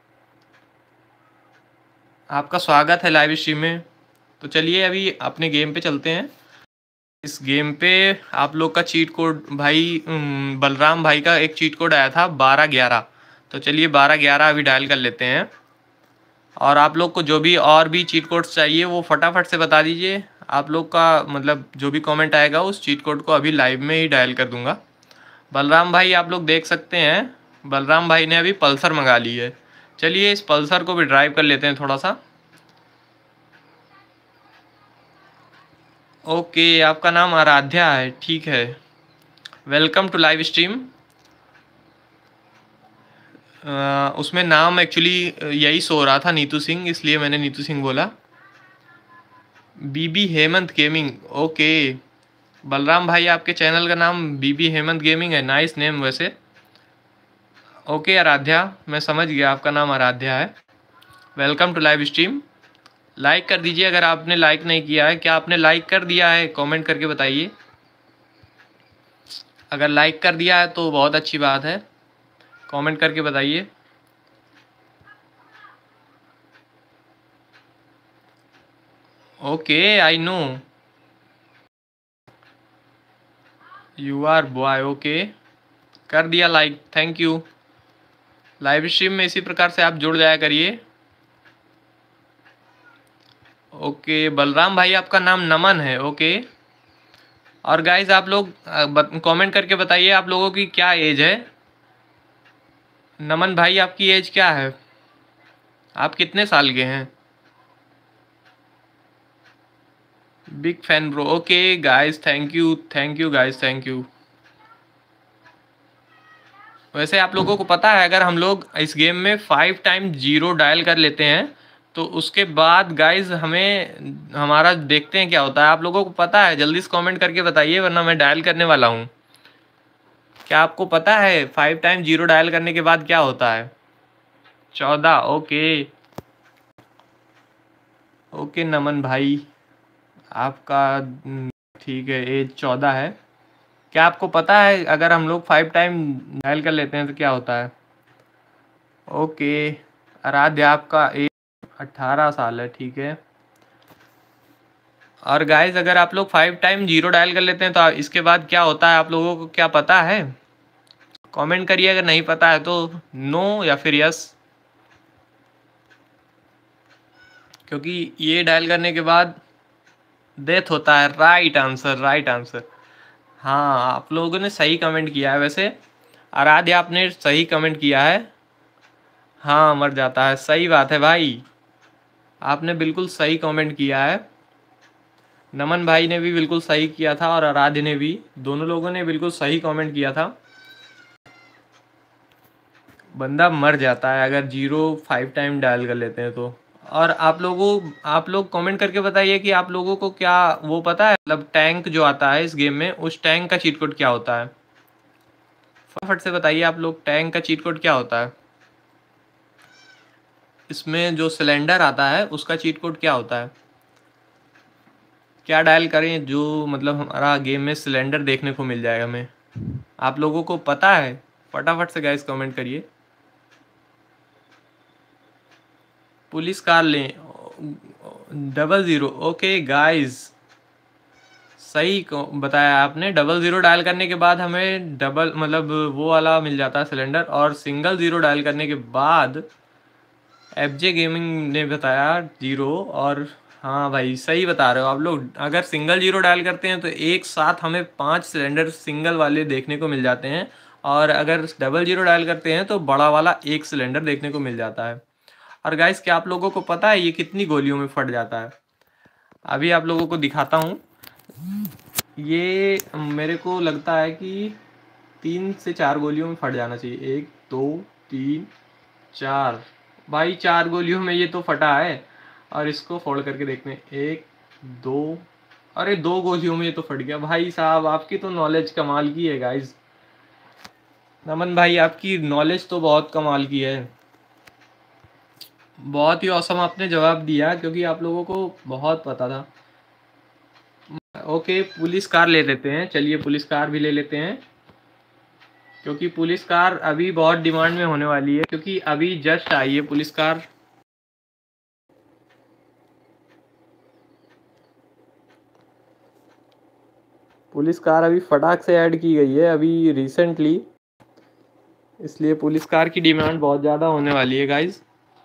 आपका स्वागत है लाइव स्ट्रीम में। तो चलिए अभी अपने गेम पे चलते हैं। इस गेम पे आप लोग का चीट कोड भाई बलराम भाई का एक चीट कोड आया था बारह ग्यारह, तो चलिए बारह ग्यारह अभी डायल कर लेते हैं। और आप लोग को जो भी और भी चीट कोड्स चाहिए वो फटाफट से बता दीजिए, आप लोग का मतलब जो भी कमेंट आएगा उस चीट कोड को अभी लाइव में ही डायल कर दूंगा। बलराम भाई आप लोग देख सकते हैं बलराम भाई ने अभी पल्सर मंगा ली है, चलिए इस पल्सर को भी ड्राइव कर लेते हैं थोड़ा सा। ओके आपका नाम आराध्या है, ठीक है, welcome to live stream. Uh, उसमें नाम एक्चुअली यही सो रहा था नीतू सिंह, इसलिए मैंने नीतू सिंह बोला। BB Hemant gaming, okay Balram भाई आपके चैनल का नाम बीबी हेमंत गेमिंग है, नाइस नेम वैसे। ओके आराध्या, मैं समझ गया आपका नाम आराध्या है। Welcome to live stream. Like कर दीजिए अगर आपने लाइक नहीं किया है, क्या आपने लाइक कर दिया है कमेंट करके बताइए। अगर लाइक कर दिया है तो बहुत अच्छी बात है, कमेंट करके बताइए। Okay I know you are boy, okay कर दिया like, thank you. Live stream में इसी प्रकार से आप जुड़ जाया करिए। ओके बलराम भाई आपका नाम नमन है, ओके। और गाइज आप लोग कमेंट करके बताइए आप लोगों की क्या एज है। नमन भाई आपकी एज क्या है, आप कितने साल के हैं। Big fan bro, okay guys thank you thank you guys thank you. वैसे आप लोगों को पता है अगर हम लोग इस गेम में फाइव टाइम जीरो डायल कर लेते हैं तो उसके बाद गाइज हमें हमारा देखते हैं क्या होता है। आप लोगों को पता है, जल्दी से कमेंट करके बताइए वरना मैं डायल करने वाला हूँ। क्या आपको पता है फाइव टाइम जीरो डायल करने के बाद क्या होता है। चौदह, ओके ओके नमन भाई आपका ठीक है, एज चौदह है। क्या आपको पता है अगर हम लोग फाइव टाइम डायल कर लेते हैं तो क्या होता है? ओके, आराध्य आपका एज अट्ठारह साल है, ठीक है। और गाइज अगर आप लोग फाइव टाइम जीरो डायल कर लेते हैं तो इसके बाद क्या होता है, आप लोगों को क्या पता है? कमेंट करिए अगर नहीं पता है तो नो या फिर यस, क्योंकि ये डायल करने के बाद डेथ होता है। Right answer, right answer. हाँ, आप लोगों ने सही कमेंट किया है। वैसे आराध्य आपने सही कमेंट किया है। हाँ, मर जाता है, सही बात है भाई, आपने बिल्कुल सही कमेंट किया है। नमन भाई ने भी बिल्कुल सही किया था और आराध्य ने भी, दोनों लोगों ने बिल्कुल सही कमेंट किया था। बंदा मर जाता है अगर जीरो फाइव टाइम डायल कर लेते हैं तो। और आप लोगों आप लोग कमेंट करके बताइए कि आप लोगों को क्या वो पता है, मतलब टैंक जो आता है इस गेम में, उस टैंक का चीट कोड क्या होता है? फटाफट से बताइए आप लोग, टैंक का चीट कोड क्या होता है? इसमें जो सिलेंडर आता है उसका चीट कोड क्या होता है? क्या डायल करें जो मतलब हमारा गेम में सिलेंडर देखने को मिल जाएगा हमें? आप लोगों को पता है? फटाफट से गाइस कमेंट करिए। पुलिस कार लें, डबल ज़ीरो। ओके गाइस, सही बताया आपने। डबल ज़ीरो डायल करने के बाद हमें डबल मतलब वो वाला मिल जाता है सिलेंडर, और सिंगल ज़ीरो डायल करने के बाद एफजे गेमिंग ने बताया जीरो। और हाँ भाई, सही बता रहे हो आप लोग। अगर सिंगल जीरो डायल करते हैं तो एक साथ हमें पांच सिलेंडर सिंगल वाले देखने को मिल जाते हैं, और अगर डबल जीरो डायल करते हैं तो बड़ा वाला एक सिलेंडर देखने को मिल जाता है। और गाइस, क्या आप लोगों को पता है ये कितनी गोलियों में फट जाता है? अभी आप लोगों को दिखाता हूँ। ये मेरे को लगता है कि तीन से चार गोलियों में फट जाना चाहिए। एक, दो, तीन, चार। भाई चार गोलियों में ये तो फटा है। और इसको फोल्ड करके देखते हैं, एक, दो, अरे दो गोलियों में ये तो फट गया। भाई साहब, आपकी तो नॉलेज कमाल की है गाइज। नमन भाई, आपकी नॉलेज तो बहुत कमाल की है। बहुत ही औसम आपने जवाब दिया, क्योंकि आप लोगों को बहुत पता था। ओके, पुलिस कार ले लेते हैं। चलिए पुलिस कार भी ले लेते हैं, क्योंकि पुलिस कार अभी बहुत डिमांड में होने वाली है, क्योंकि अभी जस्ट आई है पुलिस कार। पुलिस कार अभी फटाक से ऐड की गई है अभी रिसेंटली, इसलिए पुलिस कार की डिमांड बहुत ज़्यादा होने वाली है गाइज।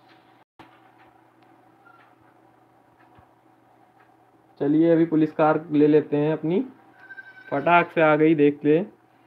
चलिए अभी पुलिस कार ले लेते हैं अपनी, फटाक से आ गई, देख ले।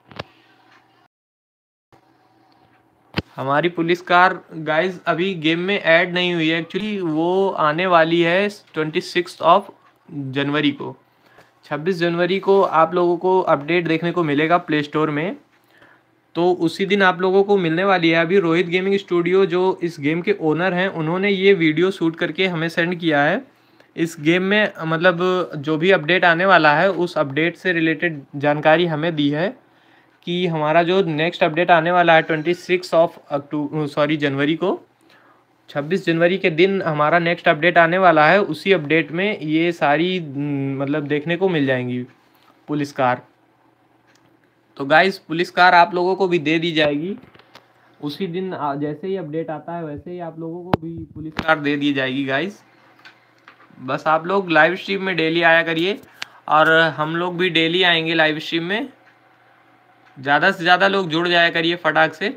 हमारी पुलिस कार गाइज अभी गेम में ऐड नहीं हुई है, एक्चुअली वो आने वाली है ट्वेंटी सिक्स ऑफ जनवरी को। छब्बीस जनवरी को आप लोगों को अपडेट देखने को मिलेगा प्ले स्टोर में, तो उसी दिन आप लोगों को मिलने वाली है। अभी रोहित गेमिंग स्टूडियो जो इस गेम के ओनर हैं, उन्होंने ये वीडियो शूट करके हमें सेंड किया है। इस गेम में मतलब जो भी अपडेट आने वाला है उस अपडेट से रिलेटेड जानकारी हमें दी है, कि हमारा जो नेक्स्ट अपडेट आने वाला है twenty six of October sorry January को, छब्बीस जनवरी के दिन हमारा नेक्स्ट अपडेट आने वाला है। उसी अपडेट में ये सारी मतलब देखने को मिल जाएंगी पुलिस कार। तो गाइस, पुलिस कार आप लोगों को भी दे दी जाएगी उसी दिन। जैसे ही अपडेट आता है वैसे ही आप लोगों को भी पुलिस कार दे दी जाएगी गाइस। बस आप लोग लाइव स्ट्रीम में डेली आया करिए, और हम लोग भी डेली आएंगे लाइव स्ट्रीम में। ज़्यादा से ज़्यादा लोग जुड़ जाया करिए फटाक से।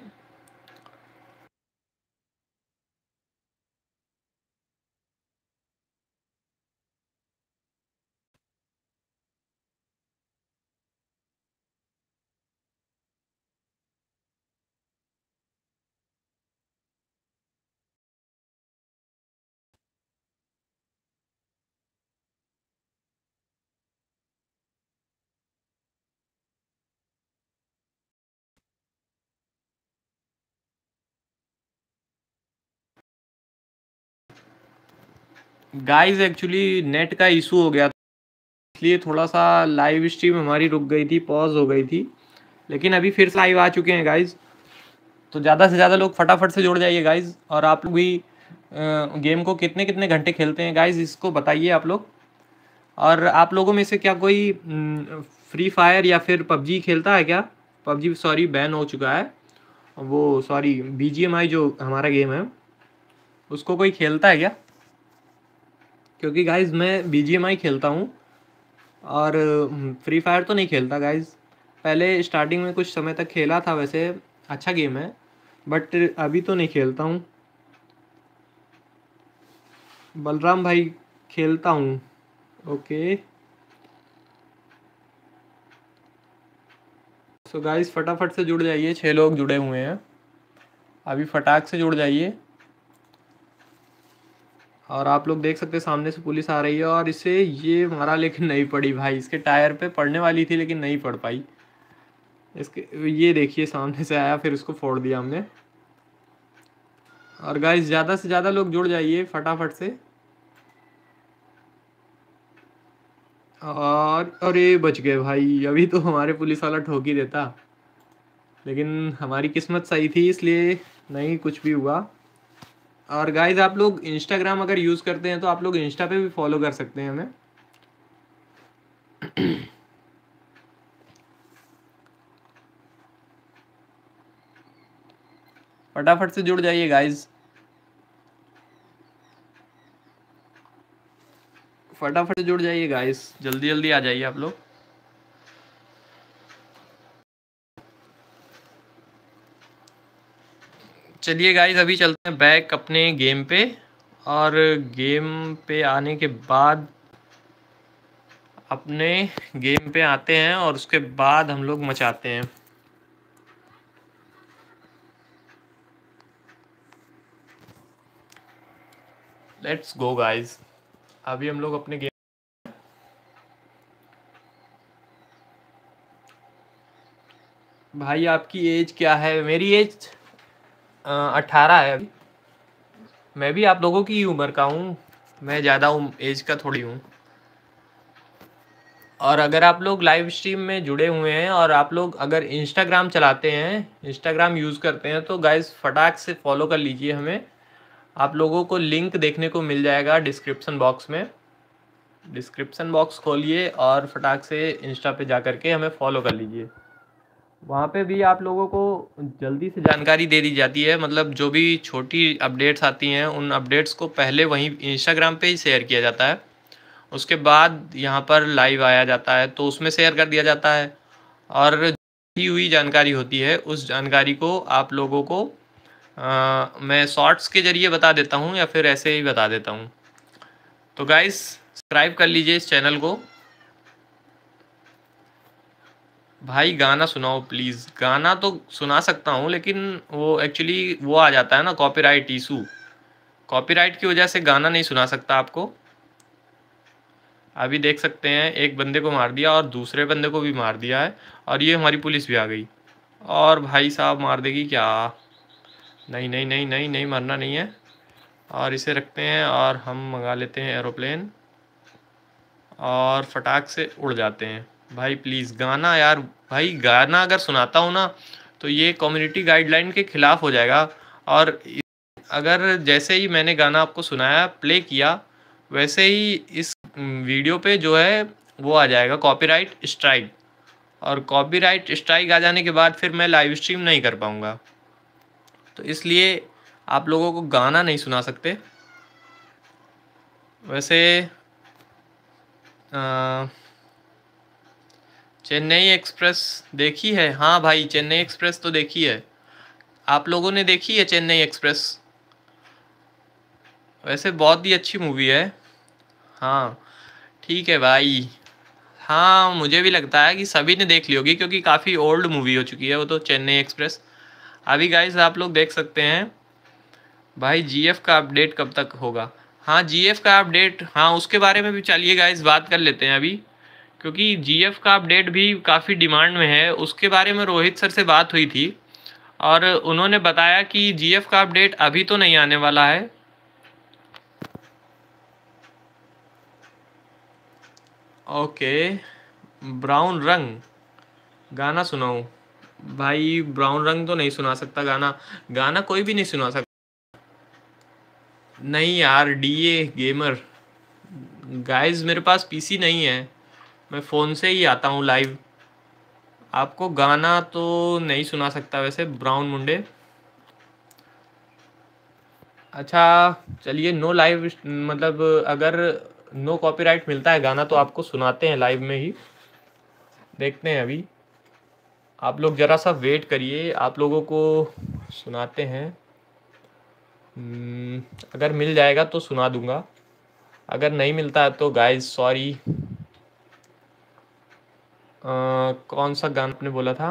गाइस एक्चुअली नेट का इशू हो गया, इसलिए थोड़ा सा लाइव स्ट्रीम हमारी रुक गई थी, पॉज हो गई थी, लेकिन अभी फिर से लाइव आ चुके हैं गाइस। तो ज़्यादा से ज़्यादा लोग फटाफट से जुड़ जाइए गाइस। और आप लोग भी गेम को कितने कितने घंटे खेलते हैं गाइस, इसको बताइए आप लोग। और आप लोगों में से क्या कोई फ्री फायर या फिर पबजी खेलता है क्या? पबजी सॉरी बैन हो चुका है, वो सॉरी बीजीएमआई जो हमारा गेम है उसको कोई खेलता है क्या? क्योंकि गाइज मैं बीजीएमआई खेलता हूँ और फ्री फायर तो नहीं खेलता गाइज। पहले स्टार्टिंग में कुछ समय तक खेला था, वैसे अच्छा गेम है बट अभी तो नहीं खेलता हूँ। बलराम भाई खेलता हूँ, ओके। सो गाइस फटाफट से जुड़ जाइए, छः लोग जुड़े हुए हैं, अभी फटाक से जुड़ जाइए। और आप लोग देख सकते हैं सामने से पुलिस आ रही है और इसे ये मारा लेकिन नहीं पड़ी भाई, इसके टायर पे पड़ने वाली थी लेकिन नहीं पड़ पाई। इसके ये देखिए सामने से आया फिर उसको फोड़ दिया हमने। और गाइस ज़्यादा से ज़्यादा लोग जुड़ जाइए फटाफट से। और अरे बच गए भाई, अभी तो हमारे पुलिस वाला ठोक ही देता, लेकिन हमारी किस्मत सही थी इसलिए नहीं कुछ भी हुआ। और गाइज आप लोग इंस्टाग्राम अगर यूज़ करते हैं तो आप लोग इंस्टा पे भी फॉलो कर सकते हैं हमें। फटाफट से जुड़ जाइए गाइज, फटाफट से जुड़ जाइए गाइज, जल्दी जल्दी आ जाइए आप लोग। चलिए गाइज अभी चलते हैं बैक अपने गेम पे, और गेम पे आने के बाद अपने गेम पे आते हैं और उसके बाद हम लोग मचाते हैं। लेट्स गो गाइज, अभी हम लोग अपने गेम। भाई आपकी एज क्या है? मेरी एज अट्ठारह है अभी। मैं भी आप लोगों की उम्र का हूँ, मैं ज़्यादा एज का थोड़ी हूँ। और अगर आप लोग लाइव स्ट्रीम में जुड़े हुए हैं और आप लोग अगर इंस्टाग्राम चलाते हैं, इंस्टाग्राम यूज़ करते हैं तो गाइस फटाक से फॉलो कर लीजिए हमें। आप लोगों को लिंक देखने को मिल जाएगा डिस्क्रिप्शन बॉक्स में। डिस्क्रिप्शन बॉक्स खोलिए और फटाक से इंस्टा पे जा कर के हमें फॉलो कर लीजिए। वहाँ पे भी आप लोगों को जल्दी से जानकारी दे दी जाती है, मतलब जो भी छोटी अपडेट्स आती हैं उन अपडेट्स को पहले वहीं इंस्टाग्राम पे ही शेयर किया जाता है, उसके बाद यहाँ पर लाइव आया जाता है तो उसमें शेयर कर दिया जाता है। और दी हुई जानकारी होती है उस जानकारी को आप लोगों को आ, मैं शॉर्ट्स के ज़रिए बता देता हूँ या फिर ऐसे ही बता देता हूँ। तो गाइस सब्सक्राइब कर लीजिए इस चैनल को। भाई गाना सुनाओ प्लीज़। गाना तो सुना सकता हूँ लेकिन वो एक्चुअली वो आ जाता है ना कॉपीराइट इशू, कॉपीराइट की वजह से गाना नहीं सुना सकता आपको। अभी देख सकते हैं एक बंदे को मार दिया और दूसरे बंदे को भी मार दिया है, और ये हमारी पुलिस भी आ गई और भाई साहब मार देगी क्या? नहीं नहीं नहीं नहीं नहीं मरना नहीं है। और इसे रखते हैं और हम मंगा लेते हैं एरोप्लेन और फटाक से उड़ जाते हैं। भाई प्लीज़ गाना यार, भाई गाना अगर सुनाता हूँ ना तो ये कम्युनिटी गाइडलाइन के ख़िलाफ़ हो जाएगा। और अगर जैसे ही मैंने गाना आपको सुनाया प्ले किया वैसे ही इस वीडियो पे जो है वो आ जाएगा कॉपीराइट स्ट्राइक, और कॉपीराइट स्ट्राइक आ जाने के बाद फिर मैं लाइव स्ट्रीम नहीं कर पाऊँगा, तो इसलिए आप लोगों को गाना नहीं सुना सकते। वैसे चेन्नई एक्सप्रेस देखी है? हाँ भाई चेन्नई एक्सप्रेस तो देखी है। आप लोगों ने देखी है चेन्नई एक्सप्रेस? वैसे बहुत ही अच्छी मूवी है। हाँ ठीक है भाई, हाँ मुझे भी लगता है कि सभी ने देख ली होगी क्योंकि काफ़ी ओल्ड मूवी हो चुकी है वो तो, चेन्नई एक्सप्रेस। अभी गाइस आप लोग देख सकते हैं। भाई जीएफ का अपडेट कब तक होगा? हाँ जीएफ का अपडेट, हाँ उसके बारे में भी चलिए गाइस बात कर लेते हैं अभी, क्योंकि जीएफ का अपडेट भी काफ़ी डिमांड में है। उसके बारे में रोहित सर से बात हुई थी और उन्होंने बताया कि जीएफ का अपडेट अभी तो नहीं आने वाला है। ओके ब्राउन रंग गाना सुनाऊं? भाई ब्राउन रंग तो नहीं सुना सकता गाना, गाना कोई भी नहीं सुना सकता। नहीं यार डीए गेमर गाइस मेरे पास पीसी नहीं है, मैं फ़ोन से ही आता हूँ लाइव। आपको गाना तो नहीं सुना सकता वैसे ब्राउन मुंडे। अच्छा चलिए, नो लाइव मतलब अगर नो कॉपीराइट मिलता है गाना तो आपको सुनाते हैं लाइव में ही, देखते हैं। अभी आप लोग ज़रा सा वेट करिए, आप लोगों को सुनाते हैं। हम्म, अगर मिल जाएगा तो सुना दूंगा, अगर नहीं मिलता है तो गाइस सॉरी। कौन सा गाना आपने बोला था?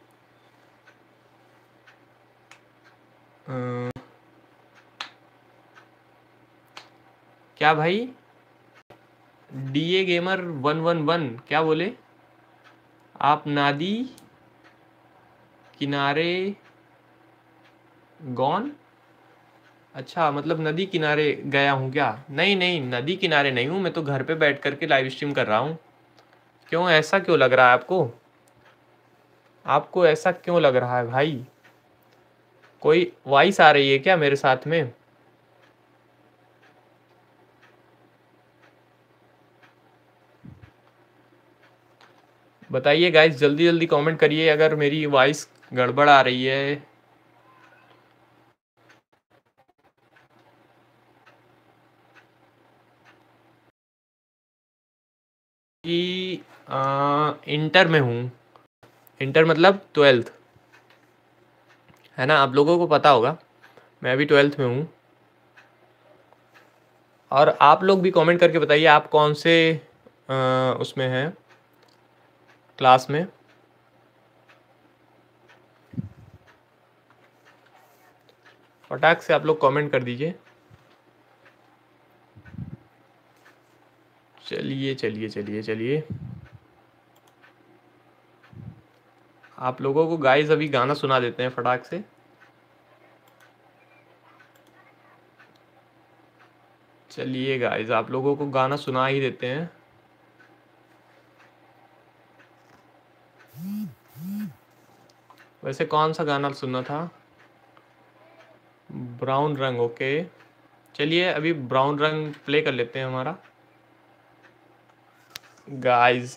अ, क्या भाई? DA gamer one one one क्या बोले आप? नदी किनारे गॉन? अच्छा मतलब नदी किनारे गया हूँ क्या? नहीं नहीं, नदी किनारे नहीं हूँ, मैं तो घर पे बैठ करके लाइव स्ट्रीम कर रहा हूँ। क्यों, ऐसा क्यों लग रहा है आपको? आपको ऐसा क्यों लग रहा है भाई? कोई वॉइस आ रही है क्या मेरे साथ में? बताइए गाइस, जल्दी जल्दी कमेंट करिए अगर मेरी वॉइस गड़बड़ आ रही है। कि आ, इंटर में हूँ। इंटर मतलब ट्वेल्थ, है ना? आप लोगों को पता होगा, मैं अभी ट्वेल्थ में हूँ। और आप लोग भी कमेंट करके बताइए आप कौन से आ, उसमें हैं, क्लास में। फटाक से आप लोग कमेंट कर दीजिए। चलिए चलिए चलिए चलिए, आप लोगों को गाइस अभी गाना सुना देते हैं फटाक से। चलिए गाइस, आप लोगों को गाना सुना ही देते हैं। वैसे कौन सा गाना सुनना था? ब्राउन रंग, ओके। चलिए अभी ब्राउन रंग प्ले कर लेते हैं हमारा गाइस।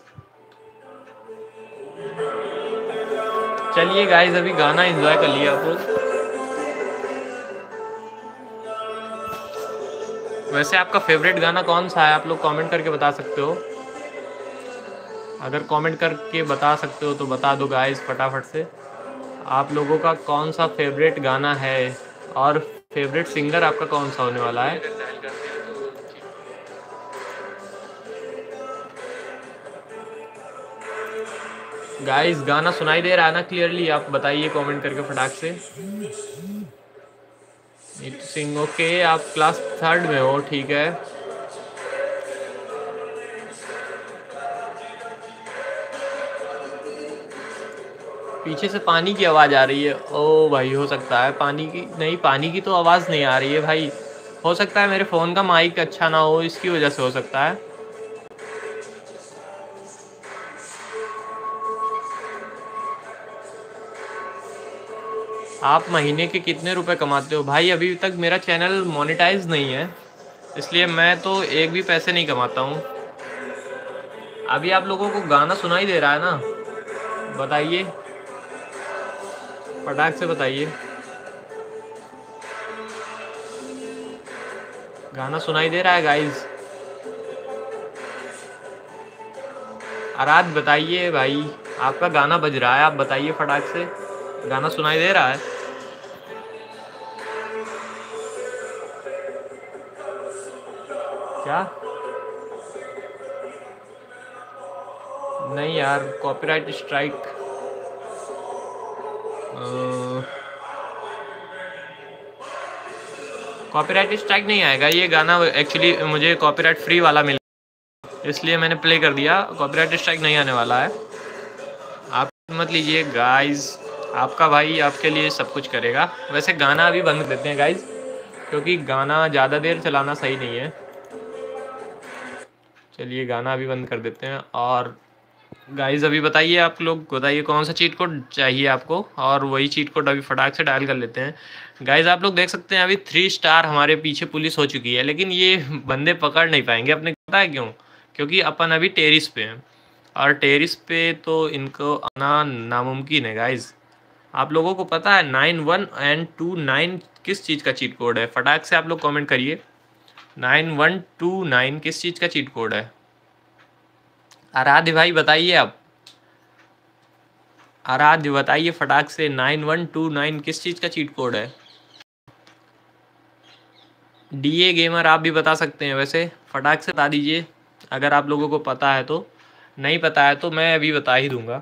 चलिए गाइस, अभी गाना एंजॉय कर लिया आप लोग। वैसे आपका फेवरेट गाना कौन सा है, आप लोग कमेंट करके बता सकते हो। अगर कमेंट करके बता सकते हो तो बता दो गाइस फटाफट से, आप लोगों का कौन सा फेवरेट गाना है और फेवरेट सिंगर आपका कौन सा होने वाला है। गाइस गाना सुनाई दे रहा है ना क्लियरली? आप बताइए कमेंट करके फटाक से। नीतू सिंह, ओके। आप क्लास थर्ड में हो, ठीक है। पीछे से पानी की आवाज़ आ रही है। ओ भाई, हो सकता है पानी की, नहीं पानी की तो आवाज़ नहीं आ रही है भाई। हो सकता है मेरे फ़ोन का माइक अच्छा ना हो, इसकी वजह से हो सकता है। आप महीने के कितने रुपए कमाते हो भाई? अभी तक मेरा चैनल मोनेटाइज नहीं है, इसलिए मैं तो एक भी पैसे नहीं कमाता हूँ। अभी आप लोगों को गाना सुनाई दे रहा है ना? बताइए फटाक से बताइए, गाना सुनाई दे रहा है गाइस? आराध बताइए भाई, आपका गाना बज रहा है, आप बताइए फटाक से, गाना सुनाई दे रहा है? क्या? नहीं यार, कॉपीराइट स्ट्राइक। कॉपीराइट स्ट्राइक नहीं आएगा, ये गाना एक्चुअली मुझे कॉपीराइट फ्री वाला मिला, इसलिए मैंने प्ले कर दिया। कॉपीराइट स्ट्राइक नहीं आने वाला है, आप मत लीजिए गाइस। आपका भाई आपके लिए सब कुछ करेगा। वैसे गाना अभी बंद कर देते हैं गाइस, क्योंकि गाना ज़्यादा देर चलाना सही नहीं है। चलिए गाना अभी बंद कर देते हैं और गाइस अभी बताइए, आप लोग बताइए कौन सा चीट कोड चाहिए आपको, और वही चीट कोड अभी फटाक से डायल कर लेते हैं। गाइस आप लोग देख सकते हैं अभी थ्री स्टार हमारे पीछे पुलिस हो चुकी है, लेकिन ये बंदे पकड़ नहीं पाएंगे अपने। पता है क्यों? क्योंकि अपन अभी टेरिस पे हैं, और टेरिस पे तो इनको आना नामुमकिन है। गाइस आप लोगों को पता है nine one and two nine किस चीज़ का चीट कोड है? फटाक से आप लोग कमेंट करिए, नाइन वन टू नाइन किस चीज़ का चीट कोड है? आराध्य भाई बताइए, आप आराध्य बताइए फटाक से, नाइन वन टू नाइन किस चीज़ का चीट कोड है? डीए गेमर आप भी बता सकते हैं, वैसे फटाक से बता दीजिए अगर आप लोगों को पता है तो। नहीं पता है तो मैं अभी बता ही दूंगा।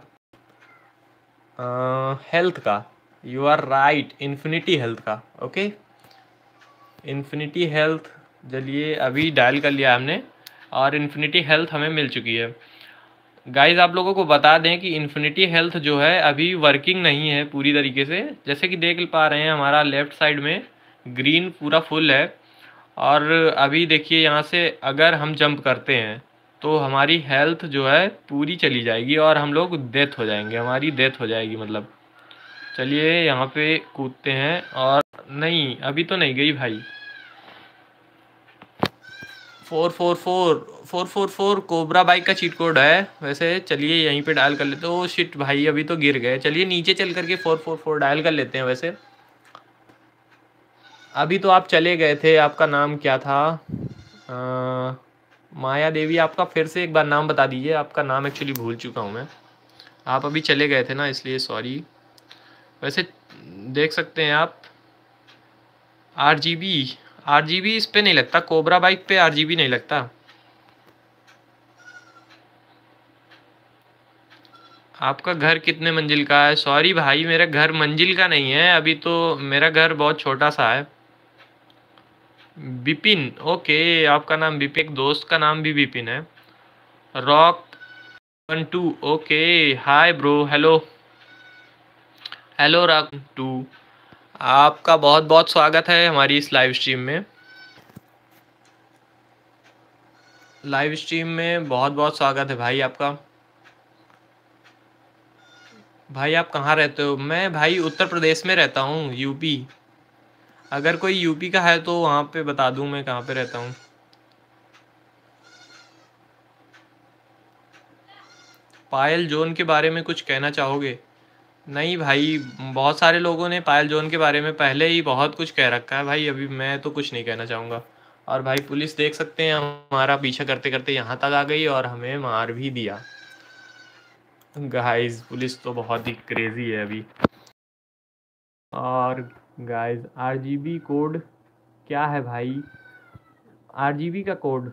हेल्थ का, you are right, infinity health का। ओके, इन्फिनिटी हेल्थ, चलिए अभी डायल कर लिया हमने, और इन्फिनिटी हेल्थ हमें मिल चुकी है। गाइज आप लोगों को बता दें कि इन्फिनिटी हेल्थ जो है अभी वर्किंग नहीं है पूरी तरीके से। जैसे कि देख पा रहे हैं हमारा लेफ़्ट साइड में ग्रीन पूरा फुल है, और अभी देखिए यहाँ से अगर हम जंप करते हैं तो हमारी हेल्थ जो है पूरी चली जाएगी, और हम लोग डेथ हो जाएंगे, हमारी डेथ हो जाएगी मतलब। चलिए यहाँ पे कूदते हैं, और नहीं अभी तो नहीं गई भाई। Four four four four four four cobra bike का चीट कोड है वैसे। चलिए यहीं पे डायल कर लेते हैं। ओ शिट भाई, अभी तो गिर गए। चलिए नीचे चल करके फोर फोर फोर डायल कर लेते हैं। वैसे अभी तो आप चले गए थे, आपका नाम क्या था? आ, माया देवी। आपका फिर से एक बार नाम बता दीजिए, आपका नाम एक्चुअली भूल चुका हूँ मैं। आप अभी चले गए थे ना, इसलिए सॉरी। वैसे देख सकते हैं आप, R G B R G B इस पे नहीं लगता, कोबरा बाइक पे आर जी बी नहीं लगता। आपका घर कितने मंजिल का है? सॉरी भाई, मेरा घर मंजिल का नहीं है, अभी तो मेरा घर बहुत छोटा सा है। बिपिन, ओके, आपका नाम बिपिन, एक दोस्त का नाम भी बिपिन है। Rock one two, okay, hi bro, hello hello rock two, आपका बहुत बहुत स्वागत है हमारी इस लाइव स्ट्रीम में। लाइव स्ट्रीम में बहुत बहुत स्वागत है भाई आपका। भाई आप कहाँ रहते हो? मैं भाई उत्तर प्रदेश में रहता हूँ, यूपी। अगर कोई यूपी का है तो वहाँ पे बता दूँ मैं कहाँ पे रहता हूँ। पायल जोन के बारे में कुछ कहना चाहोगे? नहीं भाई, बहुत सारे लोगों ने पायल जोन के बारे में पहले ही बहुत कुछ कह रखा है भाई, अभी मैं तो कुछ नहीं कहना चाहूँगा। और भाई पुलिस देख सकते हैं हमारा पीछा करते करते यहाँ तक आ गई, और हमें मार भी दिया। गाइस पुलिस तो बहुत ही क्रेजी है अभी। और गाइस आरजीबी कोड क्या है भाई? आरजीबी का कोड,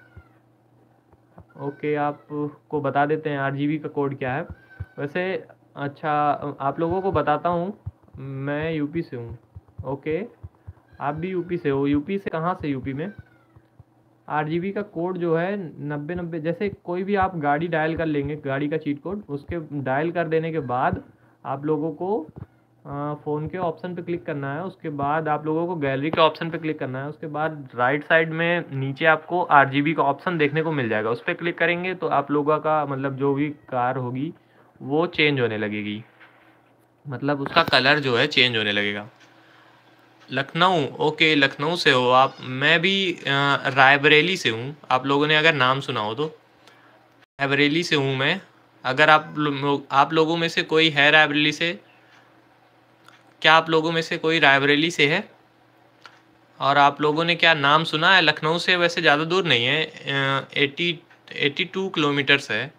ओके, आपको बता देते हैं आरजीबी का कोड क्या है वैसे। अच्छा, आप लोगों को बताता हूँ, मैं यूपी से हूँ। ओके, आप भी यूपी से हो? यूपी से कहाँ से? यूपी में आरजीबी का कोड जो है नब्बे नब्बे। जैसे कोई भी आप गाड़ी डायल कर लेंगे, गाड़ी का चीट कोड, उसके डायल कर देने के बाद आप लोगों को फ़ोन के ऑप्शन पे क्लिक करना है। उसके बाद आप लोगों को गैलरी के ऑप्शन पे क्लिक करना है। उसके बाद राइट साइड में नीचे आपको आरजीबी का ऑप्शन देखने को मिल जाएगा, उस पर क्लिक करेंगे तो आप लोगों का मतलब जो भी कार होगी वो चेंज होने लगेगी, मतलब उसका कलर जो है चेंज होने लगेगा। लखनऊ, ओके, लखनऊ से हो आप। मैं भी रायबरेली से हूँ, आप लोगों ने अगर नाम सुना हो तो। रायबरेली से हूँ मैं। अगर आप लो, आप लोगों में से कोई है रायबरेली से? क्या आप लोगों में से कोई रायबरेली से है? और आप लोगों ने क्या नाम सुना है? लखनऊ से वैसे ज़्यादा दूर नहीं है, एटी एटी टू किलोमीटर्स है।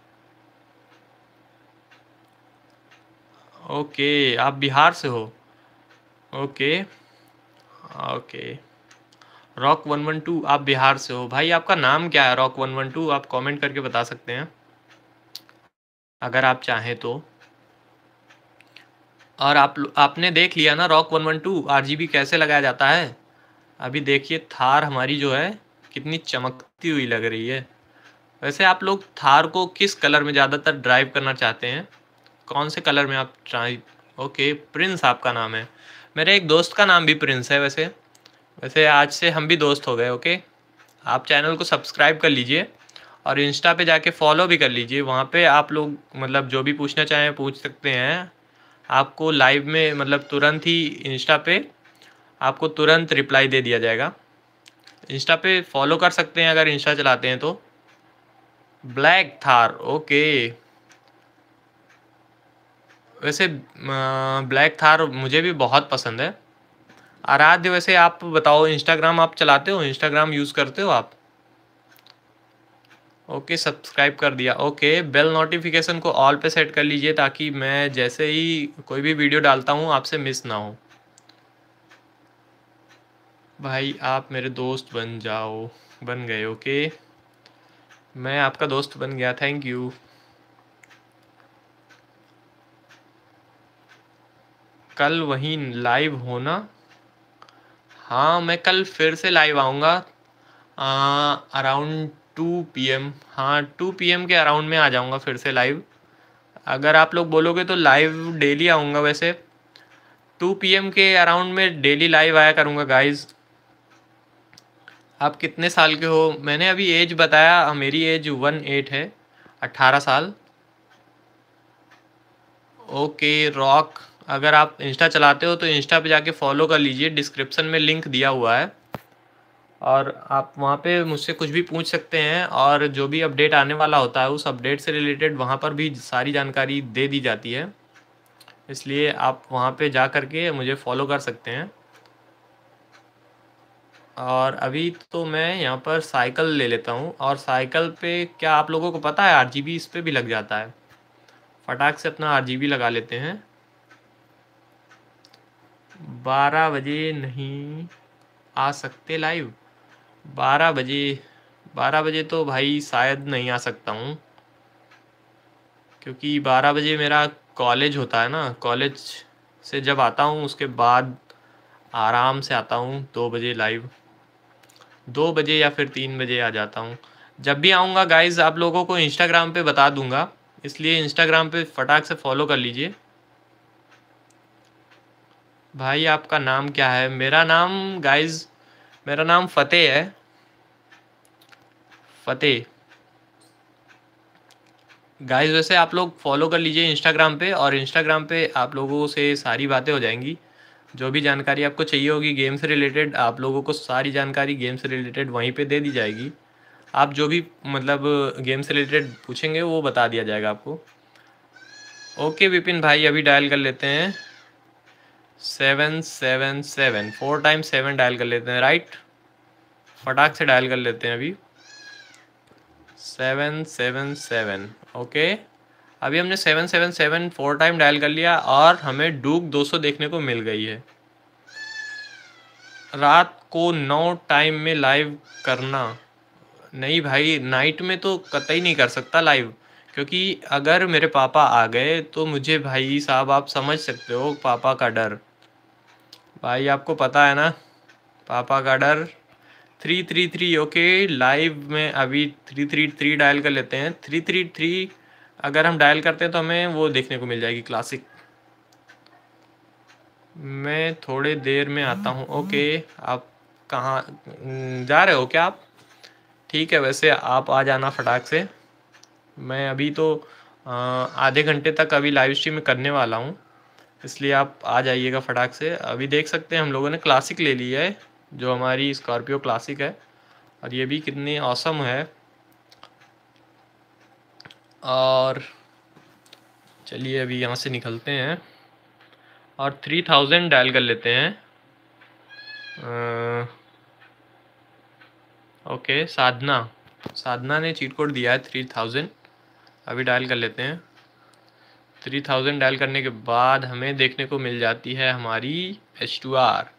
ओके, आप बिहार से हो? Okay okay, rock one one two, आप बिहार से हो। भाई आपका नाम क्या है रॉक वन वन टू? आप कमेंट करके बता सकते हैं अगर आप चाहें तो। और आप आपने देख लिया ना rock one one two RGB कैसे लगाया जाता है? अभी देखिए थार हमारी जो है कितनी चमकती हुई लग रही है। वैसे आप लोग थार को किस कलर में ज़्यादातर ड्राइव करना चाहते हैं? कौन से कलर में आप ड्राइव? ओके, प्रिंस आपका नाम है। मेरे एक दोस्त का नाम भी प्रिंस है वैसे। वैसे आज से हम भी दोस्त हो गए। ओके, आप चैनल को सब्सक्राइब कर लीजिए, और इंस्टा पे जाके फॉलो भी कर लीजिए। वहाँ पे आप लोग मतलब जो भी पूछना चाहें पूछ सकते हैं। आपको लाइव में मतलब तुरंत ही इंस्टा पे आपको तुरंत रिप्लाई दे दिया जाएगा। इंस्टा पे फॉलो कर सकते हैं अगर इंस्टा चलाते हैं तो। Black Thar, okay. वैसे ब्लैक थार मुझे भी बहुत पसंद है। आराध्य, वैसे आप बताओ, इंस्टाग्राम आप चलाते हो? इंस्टाग्राम यूज़ करते हो आप? ओके, सब्सक्राइब कर दिया। ओके, बेल नोटिफिकेशन को ऑल पे सेट कर लीजिए ताकि मैं जैसे ही कोई भी वीडियो डालता हूँ आपसे मिस ना हो। भाई आप मेरे दोस्त बन जाओ। बन गए, ओके। मैं आपका दोस्त बन गया, थैंक यू। कल वहीं लाइव होना? हाँ, मैं कल फिर से लाइव आऊँगा अराउंड टू पी एम। हाँ, टू पी एम के अराउंड में आ जाऊँगा फिर से लाइव। अगर आप लोग बोलोगे तो लाइव डेली आऊँगा। वैसे टू पी एम के अराउंड में डेली लाइव आया करूँगा गाइज़। आप कितने साल के हो? मैंने अभी एज बताया, मेरी एज वन एट है, अट्ठारह साल। ओके रॉक, अगर आप इंस्टा चलाते हो तो इंस्टा पे जाके फॉलो कर लीजिए, डिस्क्रिप्शन में लिंक दिया हुआ है और आप वहाँ पे मुझसे कुछ भी पूछ सकते हैं। और जो भी अपडेट आने वाला होता है उस अपडेट से रिलेटेड वहाँ पर भी सारी जानकारी दे दी जाती है, इसलिए आप वहाँ पे जा कर के मुझे फॉलो कर सकते हैं। और अभी तो मैं यहाँ पर साइकिल ले लेता हूँ। और साइकिल पे क्या आप लोगों को पता है आर जी बी इस पर भी लग जाता है। फटाक से अपना आर जी बी लगा लेते हैं। बारह बजे नहीं आ सकते लाइव? बारह बजे बारह बजे तो भाई शायद नहीं आ सकता हूँ, क्योंकि बारह बजे मेरा कॉलेज होता है ना। कॉलेज से जब आता हूँ उसके बाद आराम से आता हूँ दो बजे लाइव। दो बजे या फिर तीन बजे आ जाता हूँ। जब भी आऊँगा गाइज़ आप लोगों को इंस्टाग्राम पे बता दूँगा, इसलिए इंस्टाग्राम पे फटाक से फॉलो कर लीजिए। भाई आपका नाम क्या है? मेरा नाम गाइज़ मेरा नाम फ़तेह है, फ़तेह। गाइज़ वैसे आप लोग फॉलो कर लीजिए इंस्टाग्राम पे, और इंस्टाग्राम पे आप लोगों से सारी बातें हो जाएंगी। जो भी जानकारी आपको चाहिए होगी गेम से रिलेटेड, आप लोगों को सारी जानकारी गेम से रिलेटेड वहीं पे दे दी जाएगी। आप जो भी मतलब गेम से रिलेटेड पूछेंगे वो बता दिया जाएगा आपको। ओके विपिन भाई, अभी डायल कर लेते हैं seven seven seven, four time seven dial कर लेते हैं, राइट? फटाक से डायल कर लेते हैं अभी सेवन सेवन सेवन। ओके, अभी हमने seven seven seven four time dial कर लिया और हमें डूक दो सौ देखने को मिल गई है। रात को नौ टाइम में लाइव करना? नहीं भाई, नाइट में तो कतई नहीं कर सकता लाइव, क्योंकि अगर मेरे पापा आ गए तो मुझे भाई साहब आप समझ सकते हो पापा का डर। भाई आपको पता है ना पापा का डर। Three three three, okay live में अभी थ्री थ्री थ्री डायल कर लेते हैं। थ्री थ्री थ्री अगर हम डायल करते हैं तो हमें वो देखने को मिल जाएगी क्लासिक। मैं थोड़े देर में आता हूँ। ओके, आप कहाँ जा रहे हो क्या आप? ठीक है, वैसे आप आ जाना फटाक से। मैं अभी तो आधे घंटे तक अभी लाइव स्ट्रीम करने वाला हूँ, इसलिए आप आ जाइएगा फटाक से। अभी देख सकते हैं हम लोगों ने क्लासिक ले लिया है, जो हमारी स्कॉर्पियो क्लासिक है, और ये भी कितनी ऑसम है। और चलिए अभी यहाँ से निकलते हैं और थ्री थाउजेंड डायल कर लेते हैं। आ, ओके, साधना साधना ने चीट कोड दिया है थ्री थाउजेंड। अभी डायल कर लेते हैं। थ्री थाउजेंड डायल करने के बाद हमें देखने को मिल जाती है हमारी एच टू आर।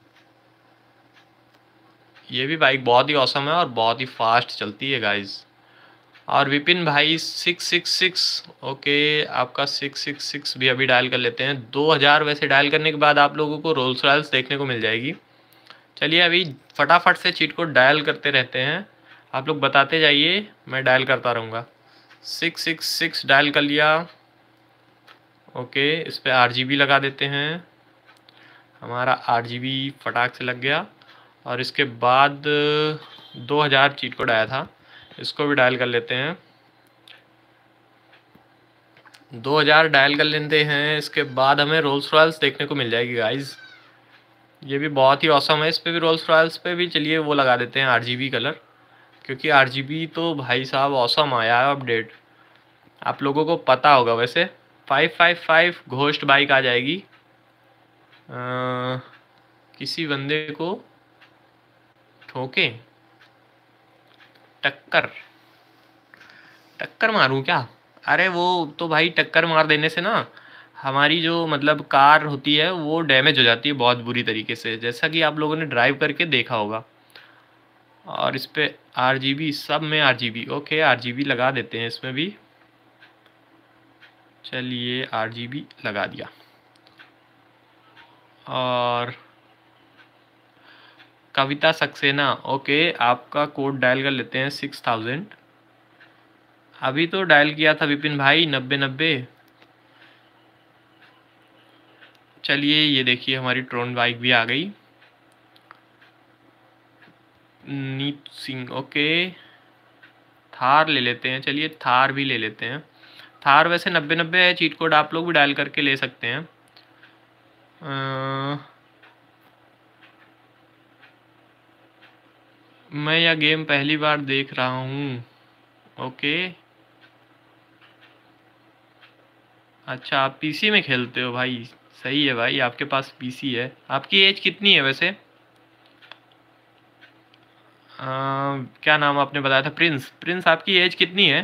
ये भी बाइक बहुत ही औसम है और बहुत ही फास्ट चलती है गाइज। और विपिन भाई सिक्स सिक्स सिक्स, ओके आपका सिक्स सिक्स सिक्स भी अभी डायल कर लेते हैं। दो हज़ार वैसे डायल करने के बाद आप लोगों को रोल्स रॉयल्स देखने को मिल जाएगी। चलिए अभी फटाफट से चीट कोड डायल करते रहते हैं, आप लोग बताते जाइए, मैं डायल करता रहूँगा। सिक्स सिक्स सिक्स डायल कर लिया। ओके, इस पर आर जी बी लगा देते हैं। हमारा आर जी बी फटाक से लग गया। और इसके बाद दो हज़ार चीट कोड आया था, इसको भी डायल कर लेते हैं। दो हज़ार डायल कर लेते हैं। इसके बाद हमें रोल्स रॉयल्स देखने को मिल जाएगी गाइज। ये भी बहुत ही औसम है। इस पे भी रोल्स रॉयल्स पे भी चलिए वो लगा देते हैं आरजीबी कलर, क्योंकि आरजीबी तो भाई साहब औसम आया है अपडेट, आप लोगों को पता होगा। वैसे five five five ghost bike आ जाएगी। आ, किसी बंदे को ठोके, टक्कर टक्कर मारूं क्या? अरे वो तो भाई टक्कर मार देने से ना हमारी जो मतलब कार होती है वो डैमेज हो जाती है बहुत बुरी तरीके से, जैसा कि आप लोगों ने ड्राइव करके देखा होगा। और इस पे आरजीबी, सब में आरजीबी। ओके, आरजीबी लगा देते हैं इसमें भी। चलिए आरजीबी लगा दिया। और कविता सक्सेना, ओके, आपका कोड डायल कर लेते हैं सिक्स थाउजेंड। अभी तो डायल किया था विपिन भाई नब्बे नब्बे। चलिए ये देखिए हमारी ट्रोन बाइक भी आ गई। नीत सिंह, ओके, थार ले लेते हैं। चलिए थार भी ले लेते हैं। थार वैसे नब्बे नब्बे है, चीट कोड आप लोग भी डायल करके ले सकते हैं। आ, मैं यह गेम पहली बार देख रहा हूँ। ओके, अच्छा आप पीसी में खेलते हो भाई, सही है भाई, आपके पास पीसी है। आपकी एज कितनी है वैसे? आ, क्या नाम आपने बताया था? प्रिंस। प्रिंस आपकी एज कितनी है?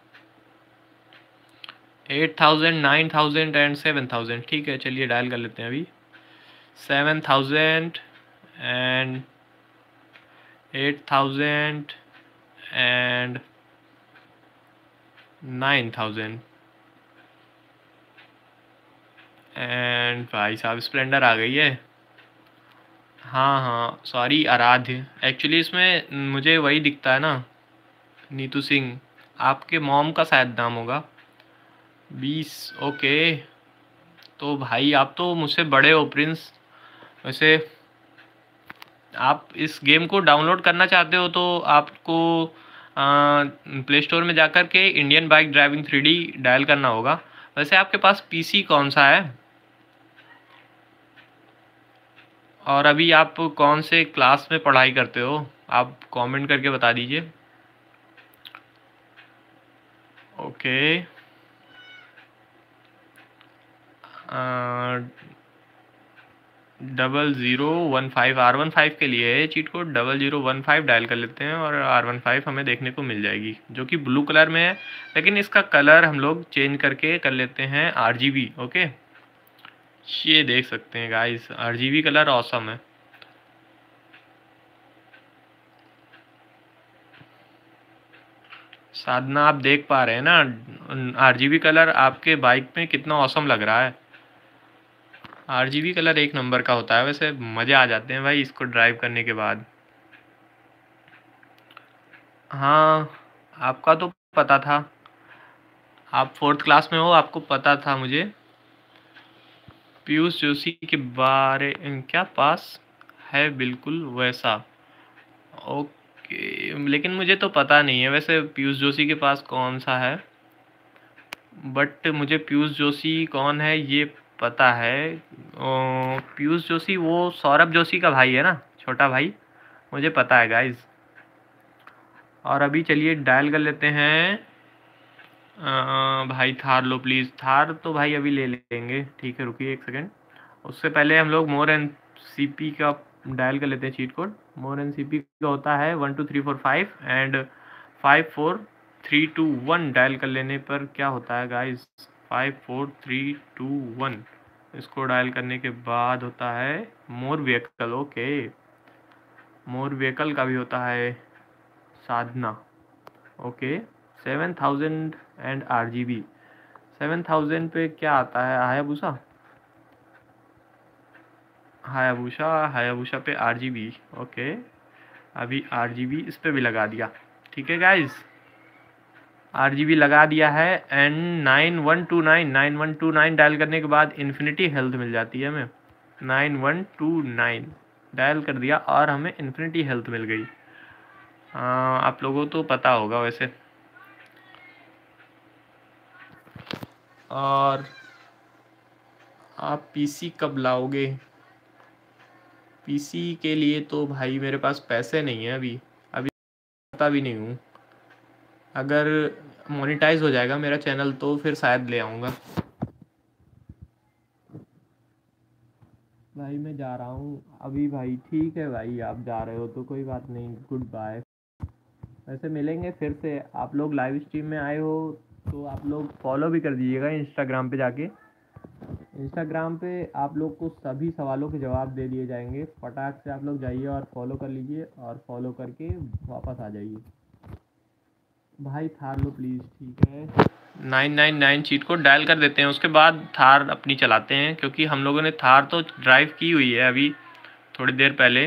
Eight thousand, nine thousand and seven thousand. ठीक है, चलिए डायल कर लेते हैं अभी। Seven thousand and eight thousand and nine thousand and भाई साहब स्प्लेंडर आ गई है। हाँ हाँ सॉरी, आराध्य। एक्चुअली इसमें मुझे वही दिखता है ना, नीतू सिंह, आपके मॉम का शायद नाम होगा। बीस, ओके, तो भाई आप तो मुझसे बड़े हो प्रिंस। वैसे आप इस गेम को डाउनलोड करना चाहते हो तो आपको प्ले स्टोर में जाकर के Indian bike driving three D dial करना होगा। वैसे आपके पास पीसी कौन सा है और अभी आप कौन से क्लास में पढ़ाई करते हो? आप कमेंट करके बता दीजिए। Okay, double zero one five R one five के लिए है cheat code. Double zero one five dial कर लेते हैं और आर वन फाइव हमें देखने को मिल जाएगी, जो कि ब्लू कलर में है, लेकिन इसका कलर हम लोग चेंज करके कर लेते हैं आरजीबी। ओके, ये देख सकते हैं गाइस, आरजीबी कलर ऑसम है। साधना आप देख पा रहे हैं ना आरजीबी कलर आपके बाइक में कितना ऑसम लग रहा है। आरजीबी कलर एक नंबर का होता है, वैसे मज़े आ जाते हैं भाई इसको ड्राइव करने के बाद। हाँ, आपका तो पता था, आप फोर्थ क्लास में हो, आपको पता था मुझे। पीयूष जोशी के बारे क्या पास है बिल्कुल वैसा? ओके, लेकिन मुझे तो पता नहीं है वैसे पीयूष जोशी के पास कौन सा है, बट मुझे पीयूष जोशी कौन है ये पता है। पीयूष जोशी वो सौरभ जोशी का भाई है ना, छोटा भाई, मुझे पता है गाइज। और अभी चलिए डायल कर लेते हैं। आ, भाई थार लो प्लीज़। थार तो भाई अभी ले लेंगे, ठीक है, रुकिए एक सेकेंड। उससे पहले हम लोग मोर एन सी पी का डायल कर लेते हैं cheat code. More N C P का होता है one two three four five and five four three two one. Dial कर लेने पर क्या होता है guys? Five four three two one. इसको डायल करने के बाद होता है more vehicle. Okay, more vehicle का भी होता है साधना। Okay, seven thousand and R G B. Seven thousand पे क्या आता है? हायाबुसा, हायाबुसा, हायाबुसा पे आर जी बी। ओके, अभी आर जी बी इस पर भी लगा दिया। ठीक है गाइज, आर जी बी लगा दिया है। And nine one two nine, nine one two nine dial करने के बाद इन्फिनिटी हेल्थ मिल जाती है हमें। Nine one two nine dial कर दिया और हमें इन्फिनिटी हेल्थ मिल गई। हाँ, आप लोगों को तो पता होगा वैसे। और आप पीसी कब लाओगे? पीसी के लिए तो भाई मेरे पास पैसे नहीं है अभी, अभी पता भी नहीं हूँ। अगर मोनेटाइज हो जाएगा मेरा चैनल तो फिर शायद ले आऊँगा। भाई मैं जा रहा हूँ अभी भाई। ठीक है भाई, आप जा रहे हो तो कोई बात नहीं, गुड बाय। वैसे मिलेंगे फिर से। आप लोग लाइव स्ट्रीम में आए हो तो आप लोग फॉलो भी कर दीजिएगा इंस्टाग्राम पे जाके। इंस्टाग्राम पे आप लोग को सभी सवालों के जवाब दे दिए जाएंगे। फटाक से आप लोग जाइए और फॉलो कर लीजिए, और फॉलो करके वापस आ जाइए। भाई थार लो प्लीज़। ठीक है, nine nine nine cheat code dial कर देते हैं, उसके बाद थार अपनी चलाते हैं, क्योंकि हम लोगों ने थार तो ड्राइव की हुई है अभी थोड़ी देर पहले।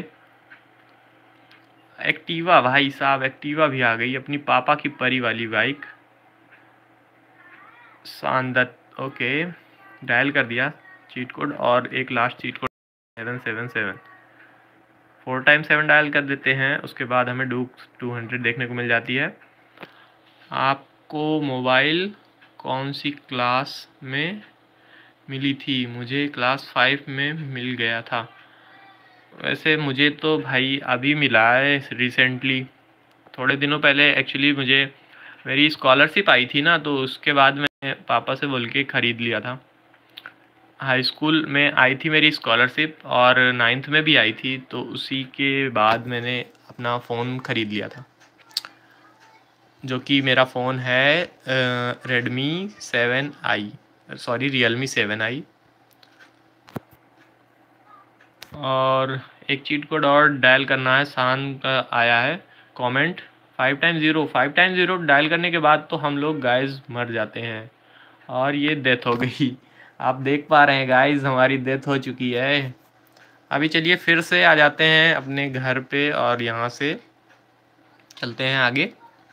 एक्टिवा भाई साहब, एक्टिवा भी आ गई, अपनी पापा की परी वाली बाइक। शानदार। ओके, डायल कर दिया चीट कोड, और एक last cheat code seven seven seven. Four time seven dial कर देते हैं, उसके बाद हमें डूक टू हंड्रेड देखने को मिल जाती है। आपको मोबाइल कौन सी क्लास में मिली थी? मुझे क्लास फाइव में मिल गया था। वैसे मुझे तो भाई अभी मिला है रिसेंटली, थोड़े दिनों पहले एक्चुअली। मुझे मेरी स्कॉलरशिप आई थी ना, तो उसके बाद मैं पापा से बोल के ख़रीद लिया था। हाई स्कूल में आई थी मेरी स्कॉलरशिप, और नाइन्थ में भी आई थी, तो उसी के बाद मैंने अपना फ़ोन ख़रीद लिया था, जो कि मेरा फ़ोन है Redmi seven I, sorry Realme seven I. और एक चीट कोड और डायल करना है, शान का आया है comment, five time zero. Five time zero dial करने के बाद तो हम लोग गाइस मर जाते हैं, और ये डेथ हो गई। आप देख पा रहे हैं गाइस, हमारी डेथ हो चुकी है। अभी चलिए फिर से आ जाते हैं अपने घर पे, और यहाँ से चलते हैं आगे।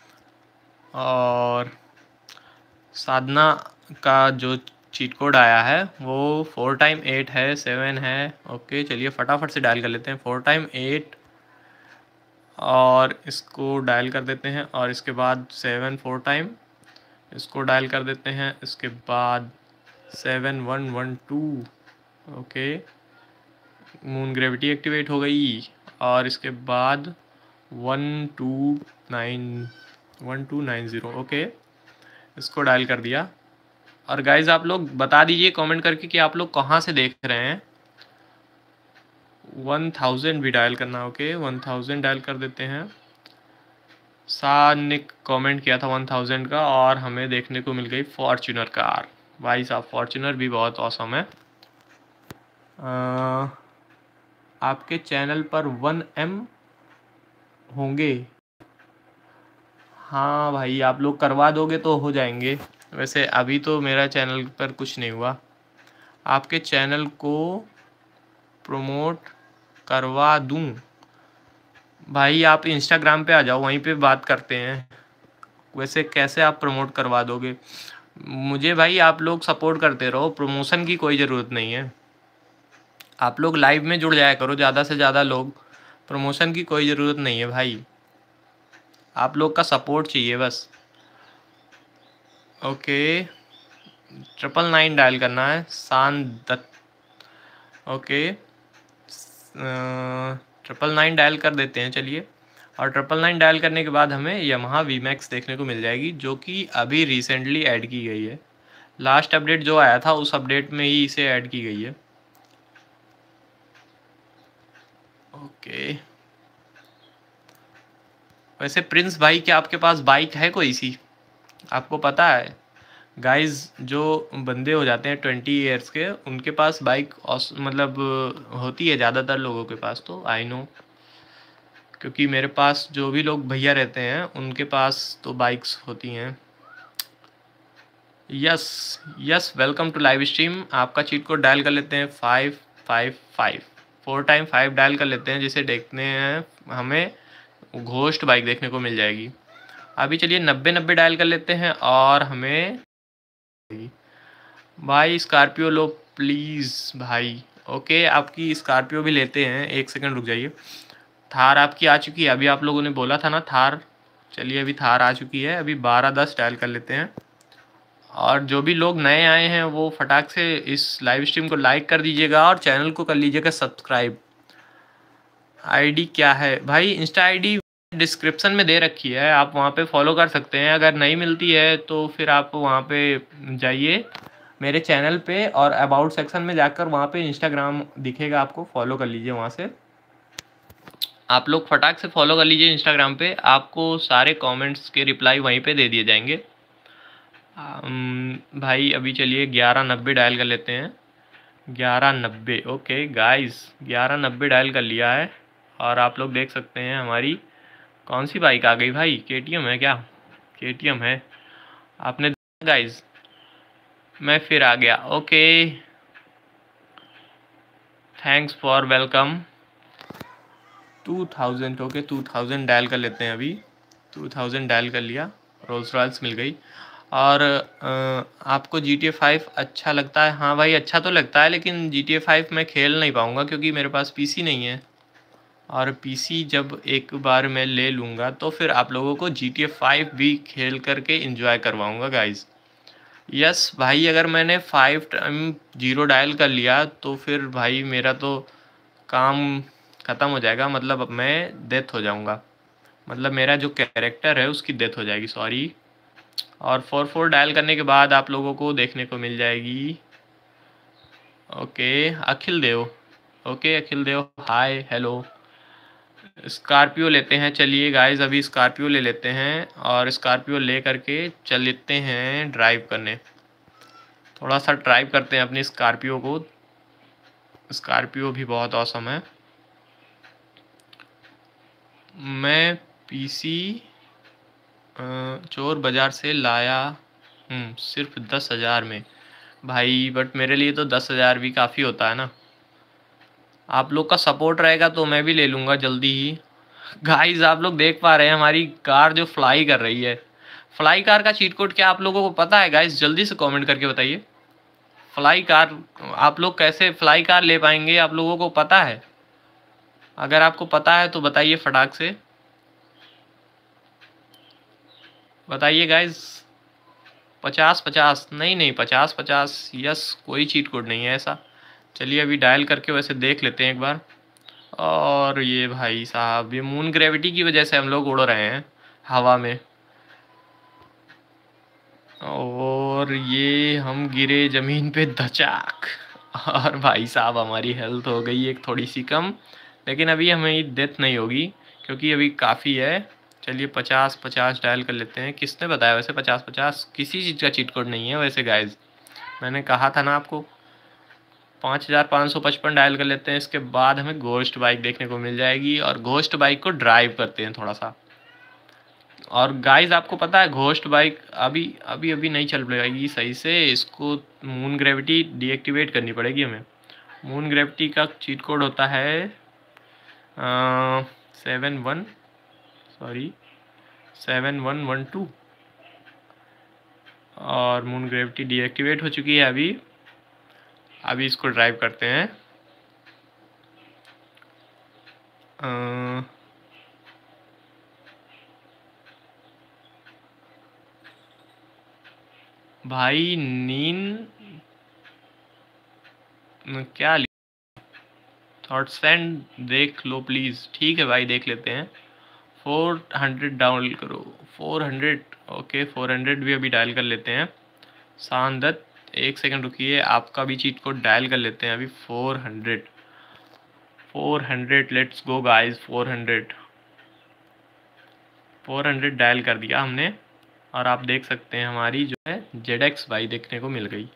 और साधना का जो चीट कोड आया है वो फोर टाइम एट है, सेवन है। ओके चलिए फटाफट से डायल कर लेते हैं, फोर टाइम एट, और इसको डायल कर देते हैं, और इसके बाद सेवन फोर टाइम इसको डायल कर देते हैं, इसके बाद seven one one two. Okay, moon gravity activate हो गई, और इसके बाद one two nine one two nine zero. Okay, इसको डायल कर दिया। और गाइज आप लोग बता दीजिए कमेंट करके कि आप लोग कहाँ से देख रहे हैं। वन थाउजेंड भी डायल करना। ओके, वन थाउजेंड डायल कर देते हैं। सा ने कमेंट किया था वन थाउजेंड का, और हमें देखने को मिल गई फॉर्च्यूनर कार। भाई साहब फॉर्च्यूनर भी बहुत औसम है। आ, आपके चैनल पर वन एम होंगे? हाँ भाई, आप लोग करवा दोगे तो हो जाएंगे। वैसे अभी तो मेरा चैनल पर कुछ नहीं हुआ। आपके चैनल को प्रमोट करवा दूं? भाई आप इंस्टाग्राम पे आ जाओ, वहीं पे बात करते हैं। वैसे कैसे आप प्रमोट करवा दोगे मुझे? भाई आप लोग सपोर्ट करते रहो, प्रमोशन की कोई ज़रूरत नहीं है। आप लोग लाइव में जुड़ जाया करो ज़्यादा से ज़्यादा लोग, प्रमोशन की कोई ज़रूरत नहीं है भाई, आप लोग का सपोर्ट चाहिए बस। ओके, ट्रिपल नाइन डायल करना है, Shaan Dutt. Okay, triple nine dial कर देते हैं चलिए। और ट्रिपल नाइन डायल करने के बाद हमें यमहा वी मैक्स देखने को मिल जाएगी, जो कि अभी रिसेंटली ऐड की गई है। लास्ट अपडेट जो आया था उस अपडेट में ही इसे ऐड की गई है। ओके, वैसे प्रिंस भाई क्या आपके पास बाइक है कोई सी? आपको पता है गाइस, जो बंदे हो जाते हैं ट्वेंटी ईयर्स के, उनके पास बाइक मतलब होती है ज़्यादातर लोगों के पास, तो आई नो, क्योंकि मेरे पास जो भी लोग भैया रहते हैं उनके पास तो बाइक्स होती हैं। Yes yes, welcome to live stream. आपका चीट कोड डायल कर लेते हैं, five five five. Four time five dial कर लेते हैं, जिसे देखते हैं हमें घोस्ट बाइक देखने को मिल जाएगी। अभी चलिए नब्बे नब्बे डायल कर लेते हैं, और हमें भाई स्कॉर्पियो लो प्लीज़ भाई। ओके, आपकी स्कॉर्पियो भी लेते हैं, एक सेकंड रुक जाइए। थार आपकी आ चुकी है, अभी आप लोगों ने बोला था ना थार, चलिए अभी थार आ चुकी है। अभी बारह दस डायल कर लेते हैं। और जो भी लोग नए आए हैं वो फटाक से इस लाइव स्ट्रीम को लाइक कर दीजिएगा और चैनल को कर लीजिएगा सब्सक्राइब। आईडी क्या है भाई? इंस्टा आईडी डिस्क्रिप्शन में दे रखी है, आप वहाँ पे फॉलो कर सकते हैं। अगर नहीं मिलती है तो फिर आप वहाँ पे जाइए मेरे चैनल पे और अबाउट सेक्शन में जाकर वहाँ पे इंस्टाग्राम दिखेगा आपको, फॉलो कर लीजिए। वहाँ से आप लोग फटाक से फॉलो कर लीजिए इंस्टाग्राम पे, आपको सारे कमेंट्स के रिप्लाई वहीं पे दे दिए जाएंगे। भाई अभी चलिए ग्यारह नब्बे डायल कर लेते हैं। ग्यारह नब्बे ओके गाइस, ग्यारह नब्बे डायल कर लिया है। और आप लोग देख सकते हैं हमारी कौन सी बाइक आ गई भाई? केटीएम है क्या? केटीएम है, आपने देखा गाइस? मैं फिर आ गया। Okay thanks for welcome. Two thousand okay, two thousand dial कर लेते हैं। अभी टू थाउजेंड डायल कर लिया, रोल्स रॉयल्स मिल गई। और आ, आपको जी टी ए फाइव अच्छा लगता है? हाँ भाई अच्छा तो लगता है, लेकिन जी टी ए फाइव मैं खेल नहीं पाऊँगा क्योंकि मेरे पास पीसी नहीं है। और पीसी जब एक बार मैं ले लूँगा तो फिर आप लोगों को जी टी ए फाइव भी खेल करके एंजॉय करवाऊँगा गाइस। यस भाई, अगर मैंने फाइव टाइम जीरो डायल कर लिया तो फिर भाई मेरा तो काम ख़त्म हो जाएगा, मतलब अब मैं डेथ हो जाऊँगा, मतलब मेरा जो कैरेक्टर है उसकी डेथ हो जाएगी, सॉरी। और फोर फोर डायल करने के बाद आप लोगों को देखने को मिल जाएगी। Okay Akhil Dev, okay Akhil Dev hi hello. Scorpio लेते हैं, चलिए गाइस अभी स्कॉर्पियो ले लेते हैं और स्कॉर्पियो ले करके चलते हैं ड्राइव करने। थोड़ा सा ड्राइव करते हैं अपनी स्कॉर्पियो को, स्कॉर्पियो भी बहुत औसम है। मैं पीसी चोर बाज़ार से लाया हूँ सिर्फ दस हज़ार में भाई, बट मेरे लिए तो दस हज़ार भी काफ़ी होता है ना। आप लोग का सपोर्ट रहेगा तो मैं भी ले लूँगा जल्दी ही। गाइस आप लोग देख पा रहे हैं हमारी कार जो फ्लाई कर रही है। फ्लाई कार का चीट कोड क्या आप लोगों को पता है गाइस? जल्दी से कमेंट करके बताइए। फ्लाई कार आप लोग कैसे फ्लाई कार ले पाएंगे, आप लोगों को पता है? अगर आपको पता है तो बताइए फटाक से बताइए गाइस। पचास पचास नहीं नहीं पचास पचास, यस कोई चीट कोड नहीं है ऐसा। चलिए अभी डायल करके वैसे देख लेते हैं एक बार। और ये भाई साहब, ये मून ग्रेविटी की वजह से हम लोग उड़ रहे हैं हवा में। और ये हम गिरे ज़मीन पे धचाक, और भाई साहब हमारी हेल्थ हो गई एक थोड़ी सी कम, लेकिन अभी हमें डेथ नहीं होगी क्योंकि अभी काफ़ी है। चलिए पचास पचास डायल कर लेते हैं। किसने बताया वैसे पचास पचास? किसी चीज़ का चीट कोड नहीं है वैसे गाइज, मैंने कहा था ना आपको। पाँच हज़ार पाँच सौ पचपन डायल कर लेते हैं, इसके बाद हमें घोस्ट बाइक देखने को मिल जाएगी और घोस्ट बाइक को ड्राइव करते हैं थोड़ा सा। और गाइस आपको पता है घोस्ट बाइक अभी अभी अभी नहीं चल पाएगी सही से, इसको मून ग्रेविटी डीएक्टिवेट करनी पड़ेगी हमें। मून ग्रेविटी का चीट कोड होता है seven one sorry seven one one two, और मून ग्रेविटी डीएक्टिवेट हो चुकी है अभी। अभी इसको ड्राइव करते हैं। आ, भाई नींद क्या थॉट्स एंड देख लो प्लीज़। ठीक है भाई देख लेते हैं। फोर हंड्रेड डाउन करो, four hundred okay, four hundred भी अभी डायल कर लेते हैं। शानदत्त एक सेकंड रुकिए, आपका भी चीट कोड डायल कर लेते हैं अभी। Four hundred four hundred let's go guys, four hundred four hundred dial कर दिया हमने। और आप देख सकते हैं हमारी जो है जेड एक्स बाई देखने को मिल गई।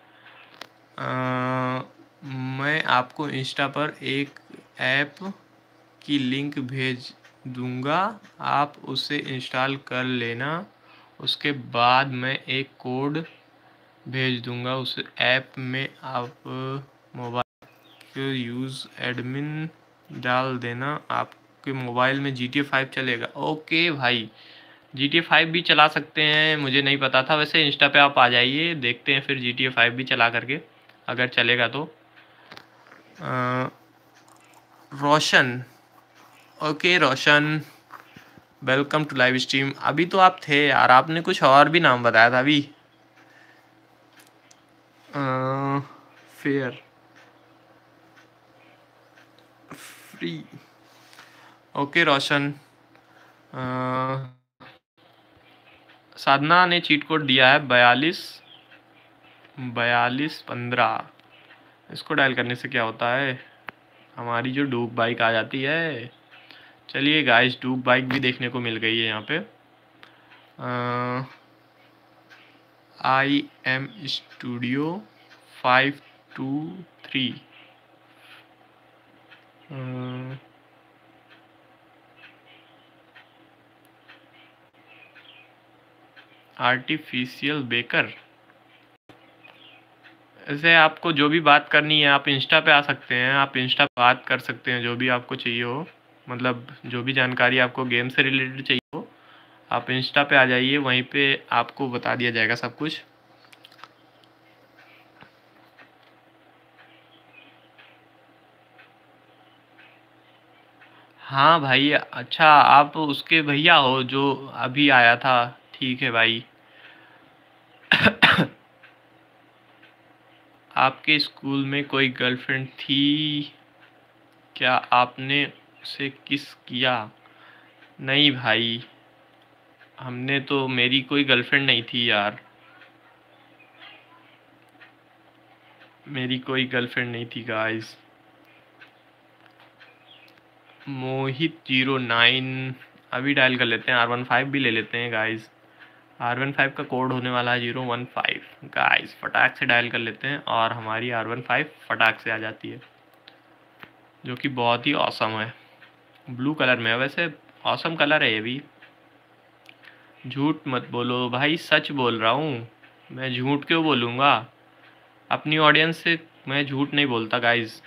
आ, मैं आपको इंस्टा पर एक ऐप की लिंक भेज दूंगा, आप उसे इंस्टॉल कर लेना। उसके बाद मैं एक कोड भेज दूंगा, उस ऐप में आप मोबाइल के यूज़ एडमिन डाल देना, आपके मोबाइल में जी टी ए फाइव चलेगा। ओके भाई जी टी ए फाइव भी चला सकते हैं, मुझे नहीं पता था वैसे। इंस्टा पे आप आ जाइए, देखते हैं फिर जी टी ए फाइव भी चला करके अगर चलेगा तो। आ, Roshan okay Roshan, welcome to live stream. अभी तो आप थे यार, आपने कुछ और भी नाम बताया था अभी। Fair free. ओके रोशन। अ, साधना ने चीट कोड दिया है बयालीस बयालीस पंद्रह। इसको डायल करने से क्या होता है, हमारी जो डूब बाइक आ जाती है। चलिए गाइस, डूब बाइक भी देखने को मिल गई है यहाँ पे। I am studio five two three. Artificial baker. ऐसे आपको जो भी बात करनी है आप इंस्टा पे आ सकते हैं, आप इंस्टा पे बात कर सकते हैं जो भी आपको चाहिए हो, मतलब जो भी जानकारी आपको गेम से रिलेटेड चाहिए हो आप इंस्टा पे आ जाइए, वहीं पे आपको बता दिया जाएगा सब कुछ। हाँ भाई, अच्छा आप उसके भैया हो जो अभी आया था, ठीक है भाई। आपके स्कूल में कोई गर्लफ्रेंड थी क्या, आपने उसे किस किया? नहीं भाई, हमने तो, मेरी कोई गर्लफ्रेंड नहीं थी यार, मेरी कोई गर्लफ्रेंड नहीं थी गाइस। मोहित जीरो नाइन, अभी डायल कर लेते हैं, आर वन फाइव भी ले लेते हैं गाइस। आर वन फाइव का कोड होने वाला है जीरो वन फाइव गाइस, फटाक से डायल कर लेते हैं और हमारी आर वन फाइव फटाक से आ जाती है, जो कि बहुत ही औसम है। ब्लू कलर में है वैसे, औसम कलर है ये भी। झूठ मत बोलो भाई, सच बोल रहा हूँ, मैं झूठ क्यों बोलूँगा? अपनी ऑडियंस से मैं झूठ नहीं बोलता गाइस,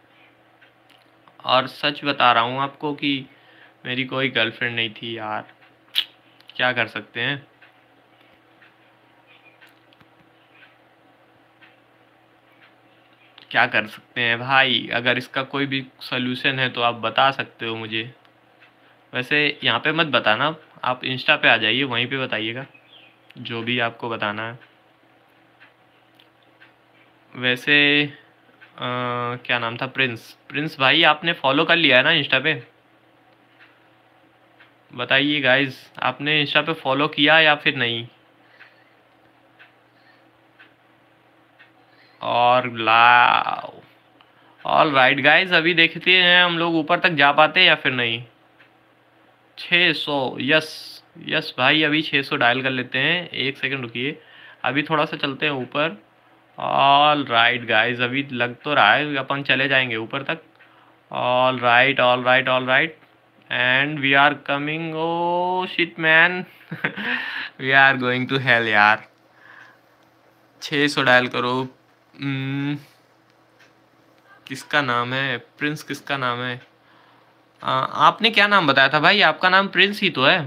और सच बता रहा हूँ आपको कि मेरी कोई गर्लफ्रेंड नहीं थी यार, क्या कर सकते हैं। क्या कर सकते हैं भाई, अगर इसका कोई भी सॉल्यूशन है तो आप बता सकते हो मुझे। वैसे यहाँ पे मत बताना, आप इंस्टा पे आ जाइए, वहीं पे बताइएगा जो भी आपको बताना है। वैसे आ, क्या नाम था, प्रिंस। प्रिंस भाई आपने फॉलो कर लिया है ना इंस्टा पे? बताइए गाइस, आपने इंस्टा पे फॉलो किया या फिर नहीं? और ला ऑल राइट गाइस, अभी देखते हैं हम लोग ऊपर तक जा पाते हैं या फिर नहीं। छः सौ, यस यस भाई, अभी छः सौ डायल कर लेते हैं, एक सेकंड रुकिए, अभी थोड़ा सा चलते हैं ऊपर। ऑल राइट गाइस, अभी लग तो रहा है अपन चले जाएंगे ऊपर तक। All right all right all right, and we are coming, oh shit man, we are going to hell यार। छः सौ डायल करो। hmm, किसका नाम है प्रिंस, किसका नाम है? आ, आपने क्या नाम बताया था भाई, आपका नाम प्रिंस ही तो है।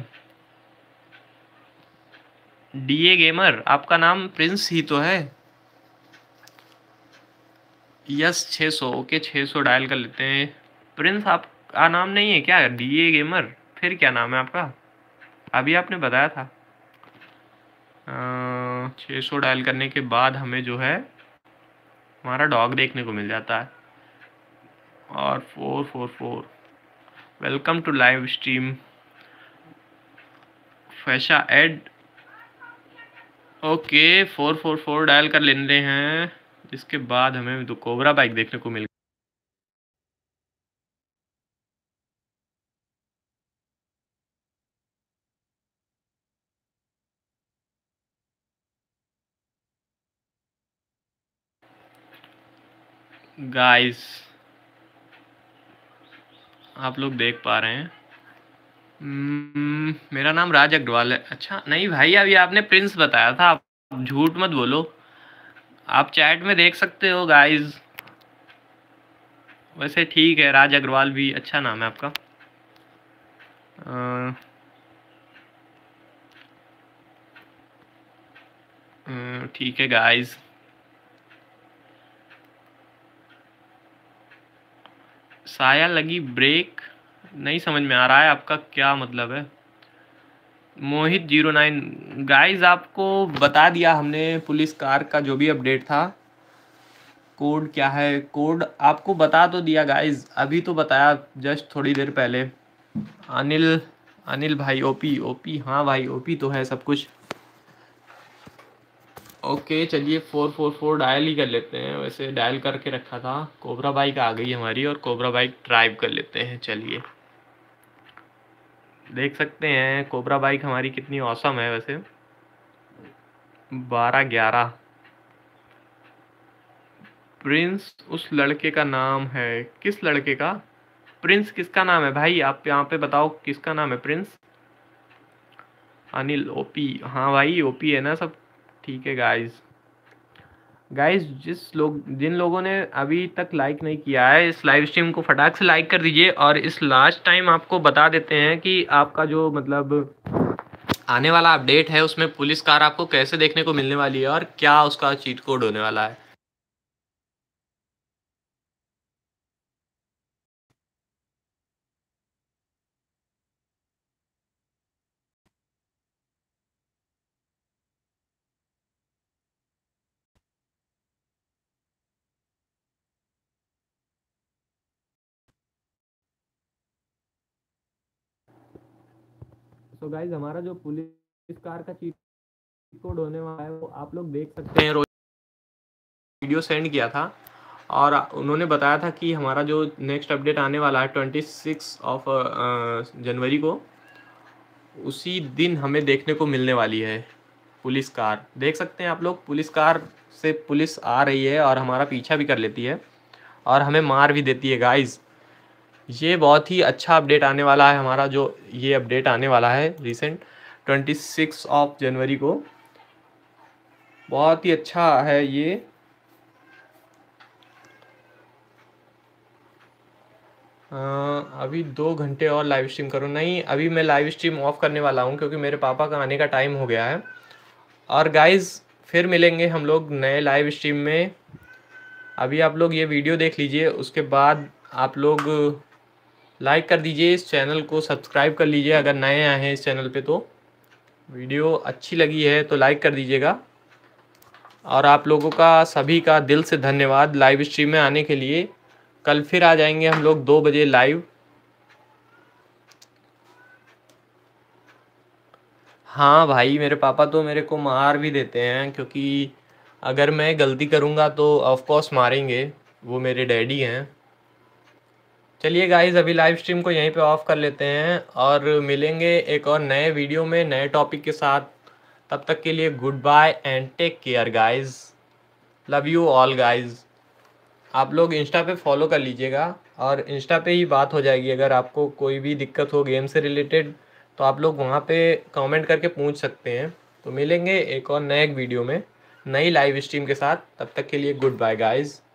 डीए गेमर, आपका नाम प्रिंस ही तो है। यस छः सौ, ओके छः सौ डायल कर लेते हैं। प्रिंस आपका नाम नहीं है क्या डीए गेमर, फिर क्या नाम है आपका? अभी आपने बताया था। छः सौ डायल करने के बाद हमें जो है हमारा डॉग देखने को मिल जाता है। और four four four, welcome to live stream फैशा एड। Okay four four four dial कर लेते हैं, इसके बाद हमें तो कोबरा बाइक देखने को मिल। गाइस आप लोग देख पा रहे हैं, hmm, मेरा नाम राज अग्रवाल है। अच्छा नहीं भाई, अभी आपने प्रिंस बताया था, आप झूठ मत बोलो, आप चैट में देख सकते हो गाइस। वैसे ठीक है, राज अग्रवाल भी अच्छा नाम है आपका। ठीक है गाइस, साया लगी ब्रेक, नहीं समझ में आ रहा है आपका क्या मतलब है। मोहित जीरो नाइन गाइज आपको बता दिया हमने पुलिस कार का जो भी अपडेट था। कोड क्या है, कोड आपको बता तो दिया गाइज, अभी तो बताया जस्ट थोड़ी देर पहले। अनिल अनिल भाई ओपी ओपी, हाँ भाई ओपी तो है सब कुछ। ओके चलिए फोर फोर फोर डायल ही कर लेते हैं, वैसे डायल करके रखा था। कोबरा बाइक आ गई हमारी और कोबरा बाइक ड्राइव कर लेते हैं। चलिए देख सकते हैं कोबरा बाइक हमारी कितनी औसम है वैसे। बारह ग्यारह। प्रिंस उस लड़के का नाम है, किस लड़के का? प्रिंस किसका नाम है भाई, आप यहाँ पे बताओ किसका नाम है प्रिंस? अनिल ओपी, हाँ भाई ओपी है ना सब। ठीक है गाइज। गाइज जिस लोग जिन लोगों ने अभी तक लाइक नहीं किया है इस लाइव स्ट्रीम को फटाक से लाइक कर दीजिए। और इस लास्ट टाइम आपको बता देते हैं कि आपका जो मतलब आने वाला अपडेट है उसमें पुलिस कार आपको कैसे देखने को मिलने वाली है और क्या उसका चीट कोड होने वाला है। तो गाइज हमारा जो पुलिस कार का चीट कोड होने वाला है वो आप लोग देख सकते हैं। वीडियो सेंड किया था और उन्होंने बताया था कि हमारा जो नेक्स्ट अपडेट आने वाला है ट्वेंटी सिक्स ऑफ जनवरी को, उसी दिन हमें देखने को मिलने वाली है पुलिस कार। देख सकते हैं आप लोग, पुलिस कार से पुलिस आ रही है और हमारा पीछा भी कर लेती है और हमें मार भी देती है गाइस। ये बहुत ही अच्छा अपडेट आने वाला है हमारा, जो ये अपडेट आने वाला है recent twenty six of January को, बहुत ही अच्छा है ये। आ, अभी दो घंटे और लाइव स्ट्रीम करूँ? नहीं, अभी मैं लाइव स्ट्रीम ऑफ करने वाला हूँ क्योंकि मेरे पापा का आने का टाइम हो गया है। और गाइज़ फिर मिलेंगे हम लोग नए लाइव स्ट्रीम में। अभी आप लोग ये वीडियो देख लीजिए, उसके बाद आप लोग लाइक कर दीजिए, इस चैनल को सब्सक्राइब कर लीजिए अगर नए आए हैं इस चैनल पे। तो वीडियो अच्छी लगी है तो लाइक कर दीजिएगा। और आप लोगों का सभी का दिल से धन्यवाद लाइव स्ट्रीम में आने के लिए। कल फिर आ जाएंगे हम लोग दो बजे लाइव। हाँ भाई मेरे पापा तो मेरे को मार भी देते हैं, क्योंकि अगर मैं गलती करूँगा तो ऑफ कोर्स मारेंगे, वो मेरे डैडी हैं। चलिए गाइज अभी लाइव स्ट्रीम को यहीं पे ऑफ कर लेते हैं और मिलेंगे एक और नए वीडियो में नए टॉपिक के साथ। तब तक के लिए good bye and take care guys. Love you all guys. आप लोग इंस्टा पे फॉलो कर लीजिएगा और इंस्टा पे ही बात हो जाएगी। अगर आपको कोई भी दिक्कत हो गेम से रिलेटेड तो आप लोग वहाँ पे कमेंट करके पूछ सकते हैं। तो मिलेंगे एक और नए वीडियो में नई लाइव स्ट्रीम के साथ। तब तक के लिए गुड बाय गाइज़।